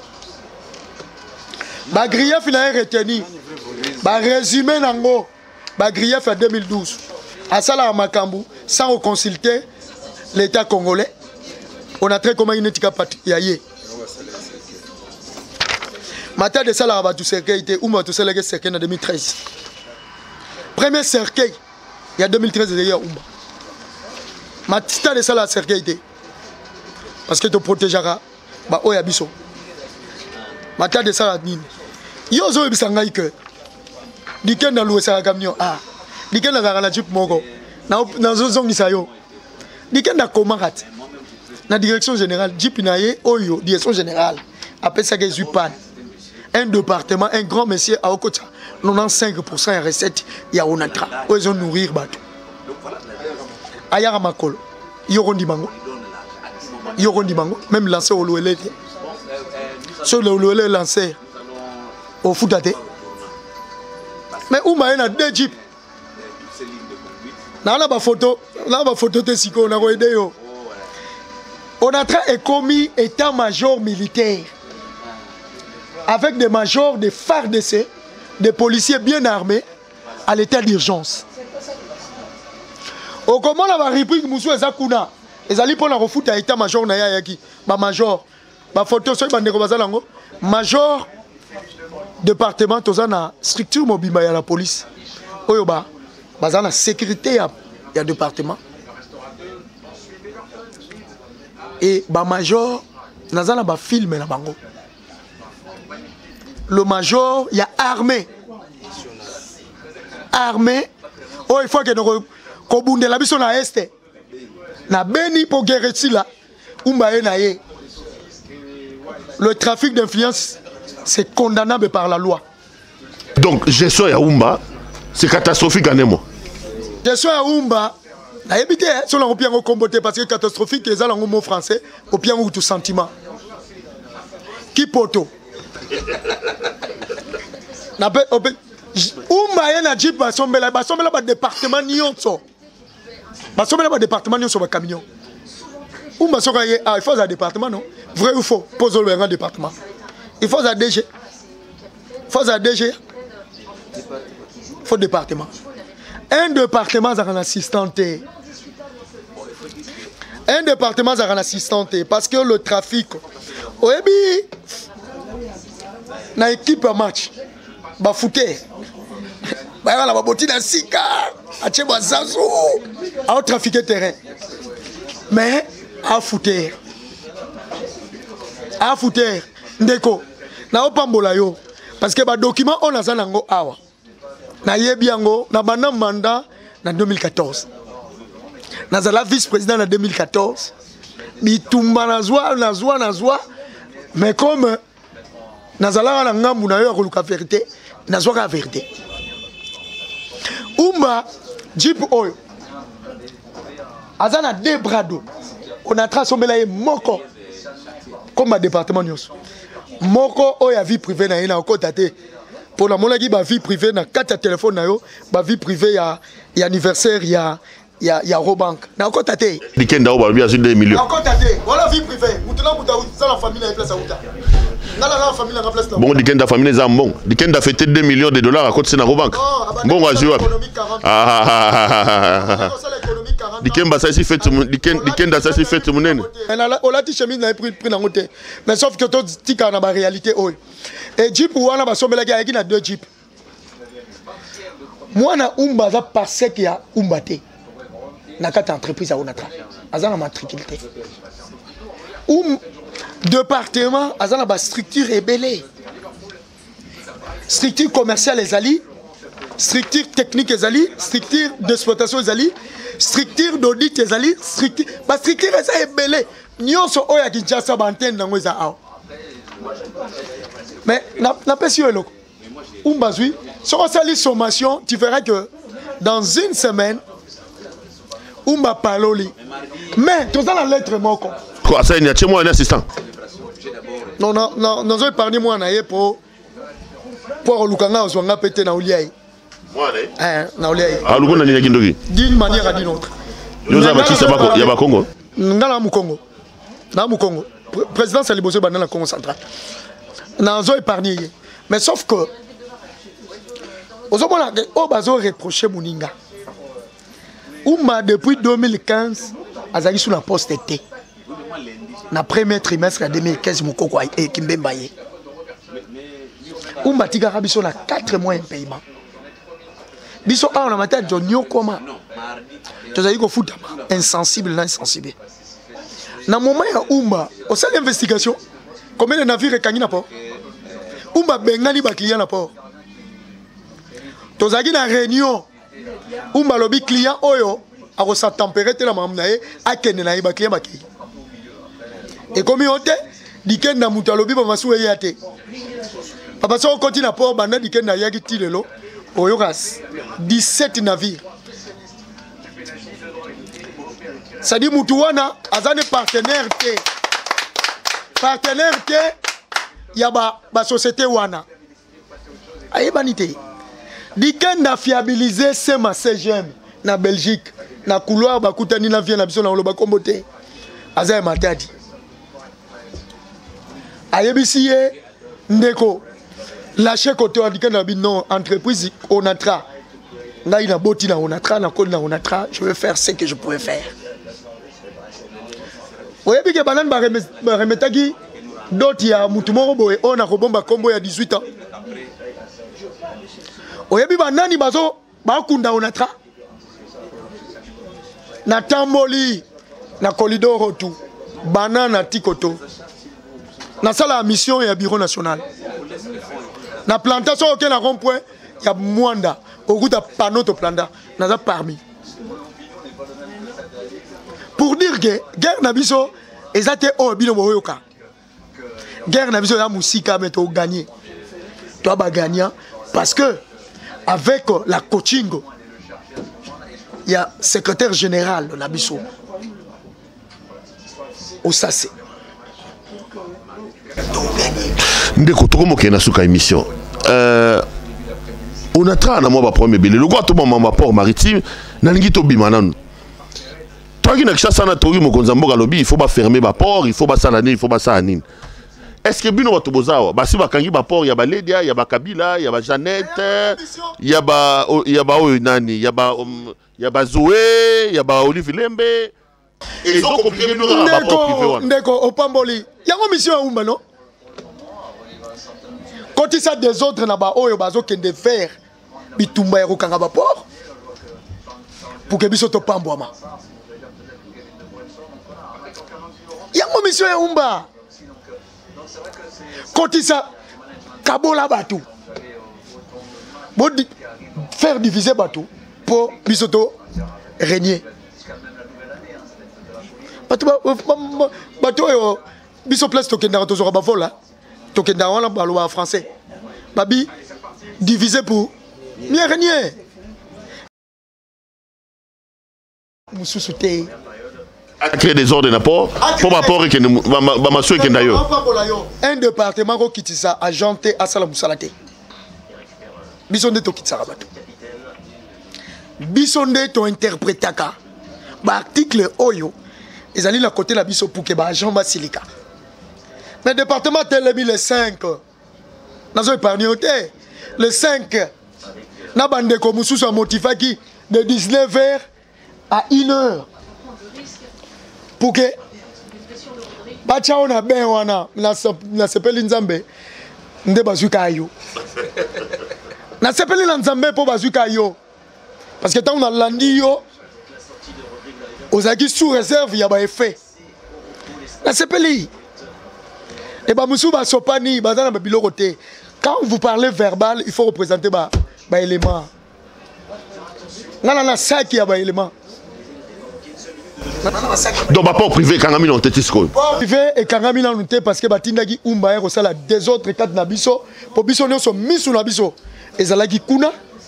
Ba grillé finaye retenu. Ba résumé nango. Ba grillé en deux mille douze. À Sala Makambu sans consulter l'État congolais. On a très comment une éthique patriaïe. Matin de ça, là, tout cercueil était où moi tout ça, cercueil en deux mille treize. Premier cercueil, il y a deux mille treize d'ailleurs. Matin de ça, là, cercueil était. Parce que tu protégera. Bah, oh, yabiso. Matin de ça, là, nini. Yo, zo, yabisanga ike. Diken na loué ça, camion. Ah. Diken na la jeep mogo. Na zo zongi sa yo. Diken na komarat. La direction générale, Jeep Naye, Oyo, direction générale, appelle ça que Zupan. Un département, un grand monsieur à Okota, quatre-vingt-quinze pour cent de recettes, il y a Onatra. Où ils ont nourrir Bato. Ayara Makolo, Yorondi Mango. Yorondi Mango, même lancé au Louélé. Sur le Louélé lancé au Foutate. Mais où m'a a deux Jeeps. Là, on a ma photo, là, on a ma photo de Siko, on a aidé yo. Onatra est commis état-major militaire avec des majors, des F A R D C, des policiers bien armés à l'état d'urgence. Au comment la réplique Moussou Ezakuna, ils allaient pour la refoutre à état-major na yaki, ba major, ba photo sur bande bazalango, major département tozana structure mobile ya la police. Oyo ba bazana sécurité ya ya département. Et le major, nous avons un film. Le major, il y a armé. Armé. Oh, il faut que nous kobunde la biso na este. Na beni pour guérir là. Le trafic d'influence, c'est condamnable par la loi.
Donc, gestion à Umba, c'est catastrophique en émo.
Gestion à Umba. Na évité sur la roupie en comboté parce que catastrophique les allons mot français au bien ou tout sentiment. Qui poto. Na pe ope Umba yana jeep ba sombela ba sombela ba département nyonso. Ba sombela ba département nyonso ba camion. Umba soka ye ah il faut un département non. Vrai ou faux? Pose le grand département. Il faut un D G. Il faut un D G. Il faut département. Un département a un assistant. Un département a un assistant parce que le trafic. Oui, na équipe match. Ba fouté. Ba la boti na sika. Ache ba zazo. A trafiquer terrain. Mais à fouté. À fouté. Ndeko. na opambola yo parce que ba document on a zanango awa na yebiango na bana mandat en deux mille quatorze nazala vice-président en deux mille quatorze bitumba nazwa nazwa nazwa mais comme nazala na ngambu na yo koluka vérité nazwa ka vérité Umba Jeep oyo azana deux brado on a trasombela moko comme ma département nyos moko oyo a vie privée na ina okota te pour la monaki ba vie privée na quatre téléphone na yo ba vie privée ya ya anniversaire ya ya ya Robank na okota te
dikenda o ba bien sur deux millions
na okota te voilà vie privée mutuna muta za la famille na place à uta ngala la famille na place là
bon dikenda famille za bon dikenda fêter deux millions de dollars à côté na Robank bon wa jouer ah dikemba ça si fait dikenda ça si fait munene
on l'a dit chemise na pris pris na ngote mais sauf que to tika na ba réalité oyo et Jeep wana ba sombela ki na deux Jeep moi na umba za parce que ya umba te na kata entreprise a onatra azana matriculté um département azana ba structure ébélée structure commerciale les ali structure technique les ali structure d'exploitation les ali structure d'audit les ali structure ba structure ça ébélée nyonso oya Kinshasa ba antenne nango za aw mais na na pesio eloko umbazui sur cette sommation tu verras que dans une semaine umba paloli mais tu as la lettre moko
quoi ça il y a chez moi un assistant
non non non non épargné moi na pour pour lukanga ozwanga pété na oliai
moi
eh na oliai
ah lukona ni kindoki
d'une manière à d'une autre
yoza batisa bako ya ba Congo
ngala mu Congo na mu Congo président Saliboso bana na Congo central na zo épargné mais sauf que ozomona ke o bazo reprocher Muninga Oumba depuis deux mille quinze azali sous la poste été na premier trimestre deux mille quinze mukoko et Kimbemba ye Oumba tigara biso na quatre mois de paiement biso a on a matin de nyokoma tozali ko futa insensible na insensible na moment ya Oumba au sein d'investigation combien de navires kangi na port Oumba bengani ba client na port tozali na réunion Oumba lobi client oyo a sa température la mamna e akende na ba client ba ki et comme yote dikenda muta lobi ba masu e yate papa so continue na port banda dikenda yaki tilelo oyo ras dix-sept navires ça dit mutu wana azane partenaire te partenaire te ya ba ba société wana ayebanité dikenda fiabiliser sema C G M na Belgique na couloir bakutani na vient na biso na oloba kombote azaye matadi ayebisi ye ndeko lâcher côté dikenda bi non entreprise Onatra ngai na boti na Onatra na koli na Onatra je vais faire ce que je pouvais faire oyebi ke banan ba remetaki doti ya mutu moko boye ona ko bomba kombo ya dix-huit ans oyebi banani bazo bakunda Onatra na tamboli na corridor tout banana tikoto na sala mission ya bureau national na plantation auquel na rond-point ya Mwanda okuta panneau to planda naza parmi pour dire que guerre na biso ezate o bino boyoka guerre na biso ya musika mais to gagner toi ba gagnant parce que avec la coaching il y a secrétaire général de la biso au sase
ndeko tokomo kena suka émission euh on a tra na moi ba premier billet le gwa to mama port maritime na lingi to bima nanu toi qui na kisa na tori mokonza mboka lobi il faut ba fermer ba port il faut ba salani il faut ba sanine est-ce que bino bato bozawa basi bakangi ba port ya ba Ledia ya ba Kabila ya ba Jeannette ya ba ya ba oyo nani ya ba ya ba Zoé ya ba Olivier Lembe ils ont compliqué nous ba port privé wana
ndeko opamboli yango mission ya umba non quand il ça des autres na ba oyo bazo kende faire bitumba ya kokanga ba port pour que biso to pambwama yango mission ya umba quand il ça kabola bateau. Bon, faire diviser bateau pour bisoto régner. Bateau yo biso place tokenda to zora bavola tokenda wana baloba français. Babi diviser pour mieux régner. Mususu te
à créer des ordres d'apport pour rapport que Bamassou et d'ailleurs.
Un département qui quitte ça, agenté à Salamoussalate. Bisonde to quitte ça rabato. Bisonde to interprétaka. Ba article Oyo, ils allaient la côté la biso pour que ba agent basilika. Mais département tel le cinq. Nazo épargné le cinq. Na bande ko mususu motivé qui de dix-neuf heures à une heure. Pour que bacha on a ben wana na sepeli nzambe nde bazuka yo na sepeli na nzambe po bazuka yo parce que tant on a landi yo ozaki sous réserve ya ba effet na sepeli et ba musu ba sopani bazana ba biloko te. Quand vous parlez verbal il faut représenter ba ba élément na na saki ya ba élément.
Donc, pas privé, Kangami non tétisco.
Privé et Kangami non té parce que Batindagi Umba est la des autres quatre nabiso. Pour biso ne sont mis sur nabiso. Et Zalagi Kuna.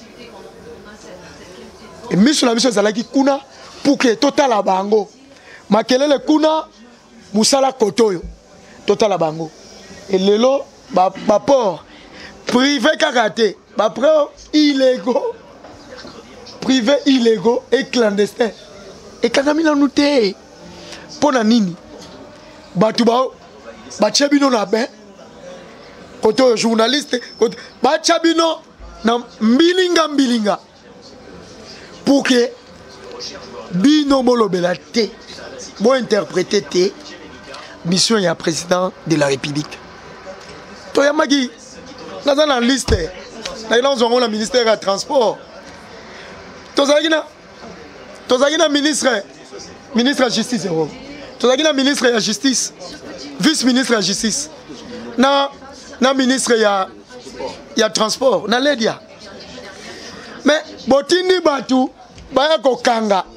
Et mis sur nabiso Zalagi Kuna pour que total la bango. Makele le Kuna Moussala Kotoyo. Total la bango. Et lelo ba ba port privé karaté. Ba pro illégaux. Privé illégaux et clandestin. Et Kangami na nouté pona nini batu ba bachabino na ben koto journaliste koto bachabino na mbilinga mbilinga pour que bino molobela te bo interpréter te mission ya président de la République to ya magi na za na liste na ila nzongo la ministère ya transport to za gina Tozaki na ministre, ministre de la justice. Tozaki na ministre de la justice, vice-ministre de la justice. Na na ministre ya ya transport, na ledia. Mais botindi batu baya ko kanga.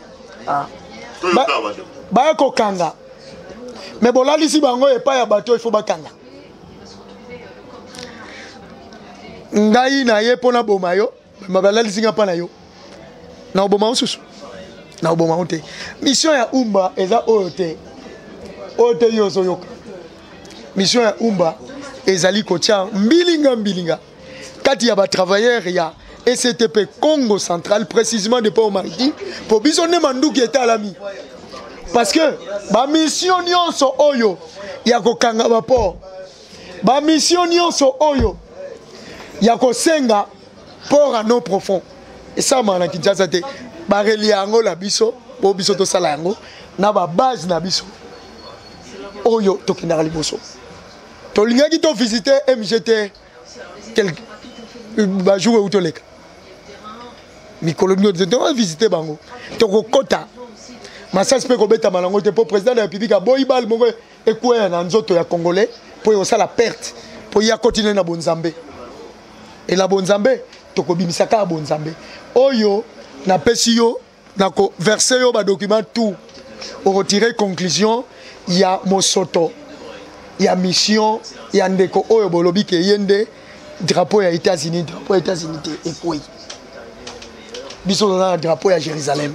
Baya ko kanga. Mais bolali si bango e pa ya bato il faut bakanga. Ngai na ye pona bomayo, mabalali singa pa na yo. Na oboma susu. Na oboma onte mission ya Umba eza oyote oyote yoso yoka mission ya Umba ezali kotia mbilinga mbilinga kati ya ba travailleurs ya E C T P Congo Central précisément de Port Maritime pour bisonne manduki eta alami parce que ba mission nyonso oyo ya kokanga ba port ba mission nyonso oyo ya kosenga port à non profond et ça mana Kinshasa te bareli yango la biso po biso to sala yango na ba base na biso oyo tokendaka liboso tolingaki to visiter M G T quelque ba jour ou toleka mikolo nyo to visiter bango tokokota masasi pe ko beta malango te po président de la République a boyibal moko ekwe na nzoto ya congolais po yo sala perte po ya continuer na bonzambe et la bonzambe tokobimisaka bonzambe oyo na pesio na ko verser yo ba document tout au retirer conclusion ya mosoto ya mission ya ndeko oyo bolobi ke yende drapeau ya États-Unis drapeau ya États-Unis te ekoi biso na drapeau ya Jérusalem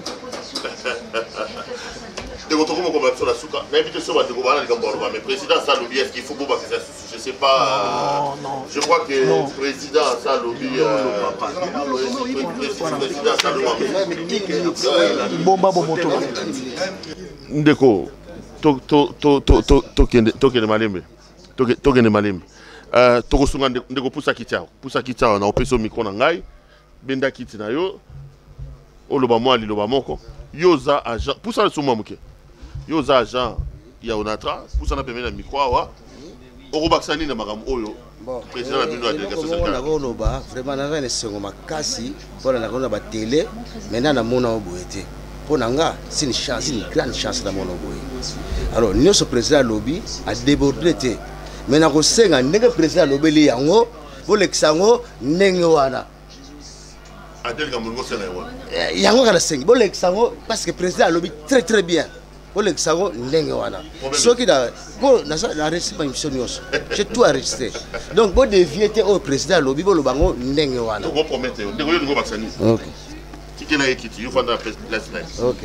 de votre comment comme sur la souka mais invité sur ba de ko bana likambo ba mais président ça lobby est-ce qu'il faut pas que ça je sais pas
non, non.
Je crois que le président ça lobby président ça lobby
bomba bomoto
ndeko to to to to to to kende to kende malembe to to kende malembe euh to ko sunga ndeko pusa kitao pusa kitao na opeso micro na ngai benda kiti na yo oloba moi liloba moko yoza agent pusa suma muke yoza agent ya onatra pusa na pemena micro wa orobaksani na makambo oyo président la bino ya délégation
centrale on loba vraiment na vene sengo makasi pour na kona ba télé maintenant na mona oboete pour nanga c'est une chance une grande chance na mona oboe alors nous ce président lobby a débordé té maintenant ko senga ndenge président lobeli yango bolekisa ngo ndenge wana
Adel Gamongo c'est là.
yango kala sengi bolekisa ngo parce que président alobi très très bien bolekisa ngo ndenge wana soki da bo na na récit pas émission nyos j'ai tout enregistré donc bo dévier te au président alobi boloba ngo ndenge wana
on promettre ndeko yo ngo baksani
OK
tikela ekiti yo fanda place night
OK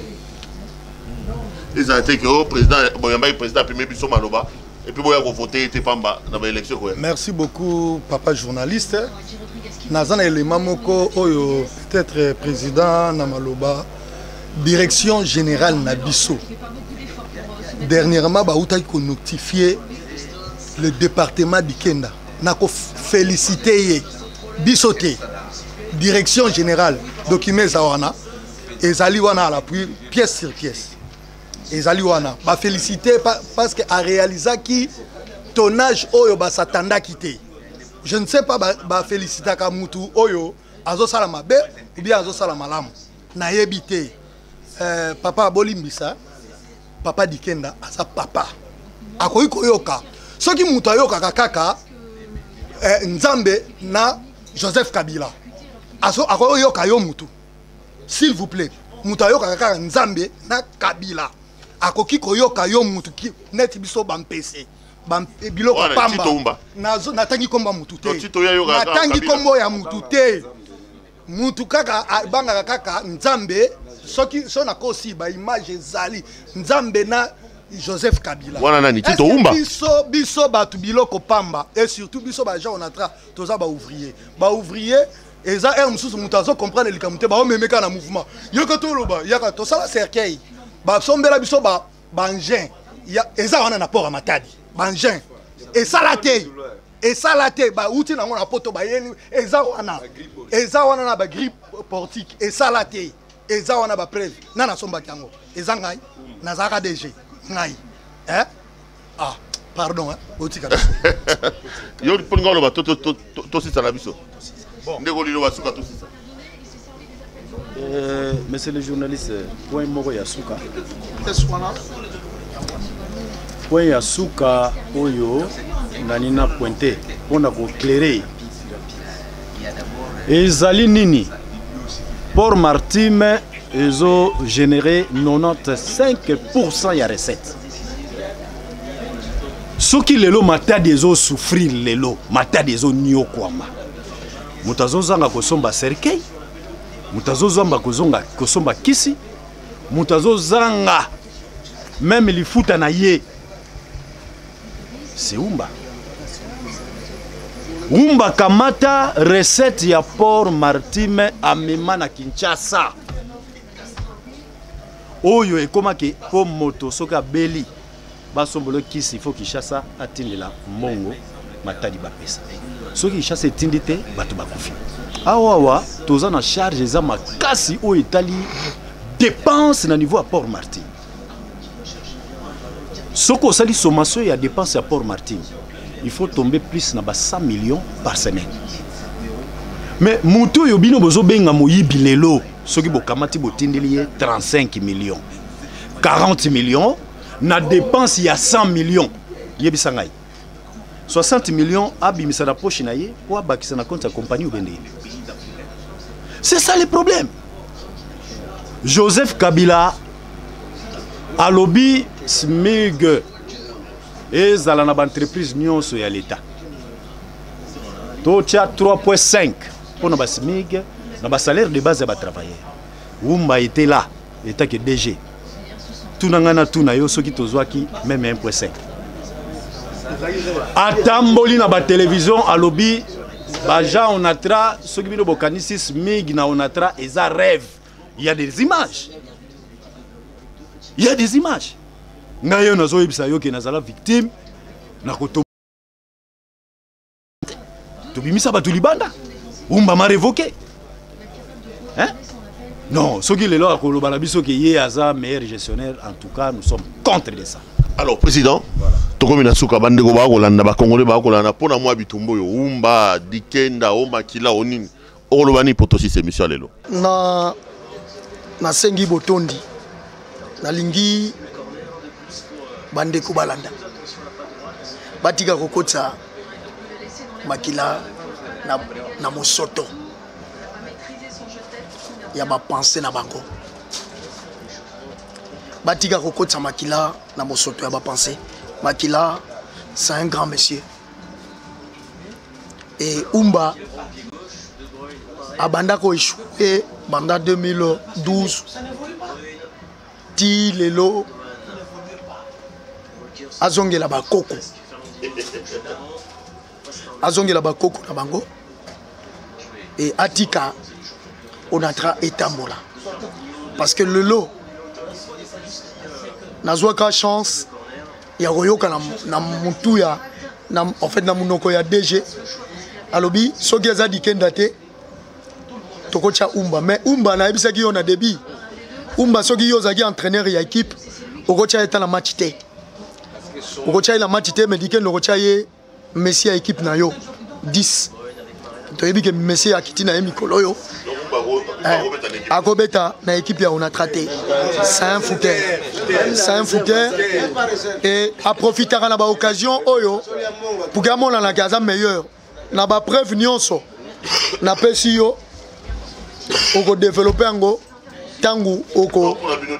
ils ont été que au président bon yamba président premier biso maloba et puis boya ko voter était pamba dans l'élection quoi.
Merci beaucoup papa journaliste. Nazana élément moko oyo peut-être président na maloba direction générale na biso. Dernièrement ba outa ko notifier le département d'Ikenda na ko féliciter ye bisoté direction générale document zawana ezali wana à l'appui pièce sur pièce. Ezali wana ba féliciter parce que a réalisé qui tonnage oyo ba satanda quitté. Je ne sais pas ba, ba féliciter ka mutu oyo azo sala mabe ou bien azo sala malamu. Na yebité euh, papa Bolimbisa papa Dikenda asa papa. Akoyi koyoka. Soki mutu ayoka kaka euh, Nzambe na Joseph Kabila. Aso akoyi yoka yo mutu. S'il vous plaît, mutu ayoka kaka Nzambe na Kabila. Akoki koyoka yo mutu ki net biso bampese bam biloko pamba nazo natangi komba mutu te natangi kombo ya mutu te mutu kaka banga kaka Nzambe soki so na kosi ba image ezali Nzambe na Joseph Kabila
wana nani Tito Umba
biso biso batu biloko pamba et surtout biso ba gens on atra toza ba ouvrier ba ouvrier eza er mususu mutu azo comprendre likamute ba o memeka na mouvement yoko to loba yaka to sala cercueil ba sombela biso ba bangin ya eza wana na port à Matadi bangin et salate et salate ba uti na ngona poto ba yeni eza wana eza wana na ba grippe portique et salate eza wana ba preuve na na somba kango eza ngai na zaka D G ngai hein ah pardon hein otika
yo pour ngolo ba to to to to si sala biso ndeko lilo ba suka to si sala.
Euh, monsieur le journaliste, point moko ya suka. Point ya suka oyo nanina pointé pona ko éclairer. Ezali nini? Port Maritime ezo généré quatre-vingt-quinze pour cent ya recette. Soki lelo Matadi ezo souffrir lelo, Matadi ezo nyokwama. Mutazo zanga ko somba cercueil. Mutazo zamba kozonga kosomba kisi mutazo zanga même lifuta na ye c'est Umba Umba kamata recette ya Port Maritime amema na Kinshasa oyo ekomaki po moto soka beli basombolo kisi il faut Kinshasa atindela mbongo Matadi bapesa soki Kinshasa etindi te bato bakufi awawa toza na charge za makasi o Italie dépense na niveau à Port Maritime soko sali sommation ya dépense à Port Maritime il faut tomber plus na ba cent millions par semaine mais muto yo bino bozo benga moyibi lelo soki bokamati botindeli ye trente-cinq millions quarante millions na dépense ya cent millions yebisa ngai soixante millions abimisa na poche na ye po abakisa na compte ya compagnie ou bende. C'est ça le problème. Joseph Kabila a lobby S M I G et zala na entreprise nyonso ya l'État. Tocha trois virgule cinq pour na ba S M I G na ba salaire de base ya ba travailleurs. Umba était là, état que D G. Tunangana tuna yo soki tozwaki même un virgule cinq. Atamboli na ba télévision a lobby Baja on atra ce qui vient de Bokanisi Smig na on atra et ça rêve. Il y a des images. Il y a des images. Na yo nazo ibisa yo ke nazala victime na koto. To bimisa ba tulibanda. Umba ma révoqué. Hein? Non, ce qui est là ko lobala biso ke ye aza meilleur gestionnaire en tout cas nous sommes contre de ça.
Alors président, tokomi na suka bandeko ba kolanda ba congolais ba kolanda pona mwa bitumbo yo Umba Dikenda Oma Kila onini olobani potosi se mission lelo.
Na na sengi botondi na lingi bandeko balanda batika kokotsa Makila na, na mosoto ya bapense na bango batika kokotisa makila na mosoto ya bapense. Makila c'est un grand monsieur et Umba abanda ko échoué banda deux mille douze ti lelo azongela bakoko azongela bakoko na bango et atika onatra etambola parce que lelo nazwaka chance ya koyoka na, na mutu ya na, en fait na munoko ya D G alobi soki eza dikenda te tokocha Umba mais Umba na yebisaki yo na débit Umba soki yo zaki entraîneur ya équipe okocha eta na match te okocha la match te mais dikenda okocha ye Messi ya équipe na yo dix toyebi ke Messi akiti na ye mikolo yo akobeta na équipe ya onatra te c'est un fouteur c'est un fouteur et a profiter na ba occasion oyo pour que mon na gaza meilleur na ba preuve nyonso na pesi yo oko développer ngo tangu oko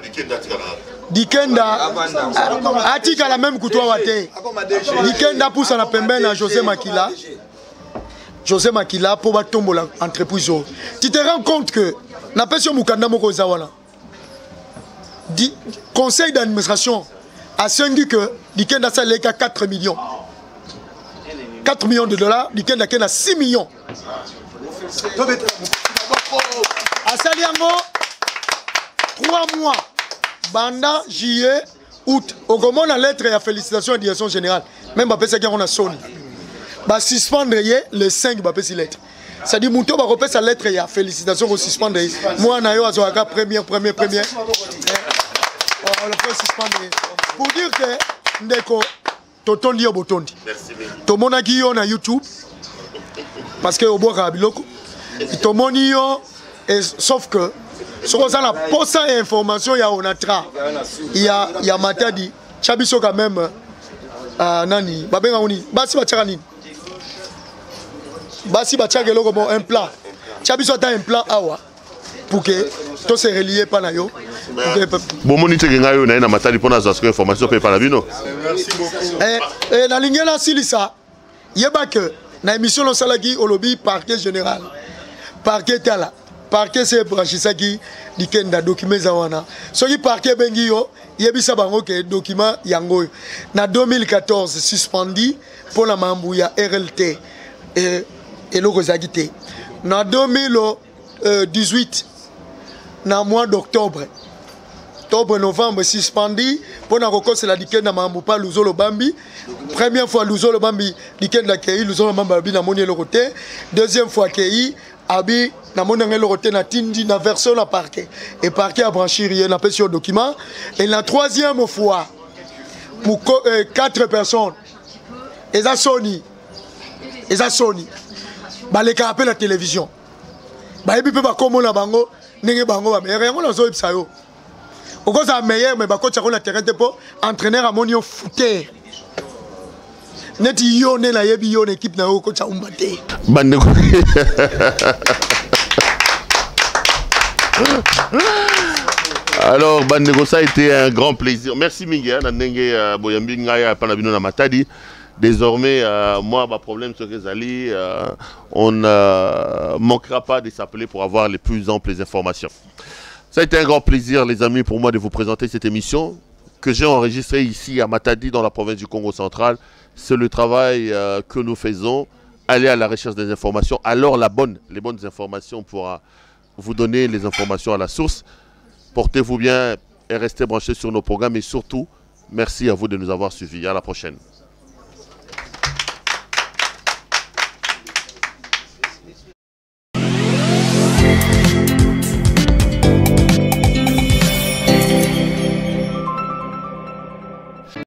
Dikenda atika la même kutoa wate Dikenda pousse na pembeni na José Makila José Makila pour batombo la entreprise. Tu te rends compte que na pesio mukanda moko zawala di conseil d'administration a sengi que Dikenda ça leka quatre millions quatre millions de dollars Dikenda kena six millions a saliango trois mois banda juillet août au comment la lettre et la félicitation à la direction générale même après ça on a sonné ba suspendre le cinq ba pesi lettre ça dit muto ba repé sa lettre et la félicitation au suspendre moi na yo azoaka première première première on le fait suspendre pour dire que ndeko totondi yo botondi to monaki yo na YouTube parce que au boka biloko to moni yo et sauf que ce qu'on a la poste information il y a onatra il y a il y a matadi chabiso quand même euh, nani babenga oni basi bachaka nini basi bachaka loko bon un plan chabiso ta un plan awa pour que tout se relier pas na yo
bon monite nga yo na na matadi pona za information pe pa la bino
merci beaucoup
et et na lingela silisa yeba que na émission lo salaki olobi parquet général parquet tala parquet c'est branchisaki dikenda document za wana soki parquet bengi yo yebisa bango ke document yango na deux mille quatorze suspendi pour la mambu ya R L T et et loko zakite na deux mille dix-huit na mois d'octobre octobre novembre suspendi pour na kokose la dikenda mambu pa luzolo bambi première fois luzolo bambi dikenda kei luzolo bambi na moni loko te deuxième fois kei abi na monanga le roté na tindi na version na parquet et parquet a branchi rien na pesi au document et la troisième fois pour euh, quatre personnes et ça Sony et ça Sony ba les capé la télévision ba ebi pe ba komo na bango ndenge bango ba meilleur yango na zo ipsa yo oko za meilleur mais ba coach ko na terrain te po entraîneur a monio fouteur neti yo ne la yebi yo équipe na yo coach Umba te
bandeko alors bandeko ça a été un grand plaisir merci mingi na ndenge boyambi ngaya pa na bino na matadi désormais euh, moi ma problème sur les alliés euh, on ne euh, manquera pas de s'appeler pour avoir les plus amples informations. Ça a été un grand plaisir les amis pour moi de vous présenter cette émission que j'ai enregistrée ici à Matadi dans la province du Congo central. C'est le travail euh, que nous faisons, aller à la recherche des informations. Alors la bonne, les bonnes informations pourra vous donner les informations à la source. Portez-vous bien et restez branchés sur nos programmes et surtout, merci à vous de nous avoir suivis. À la prochaine.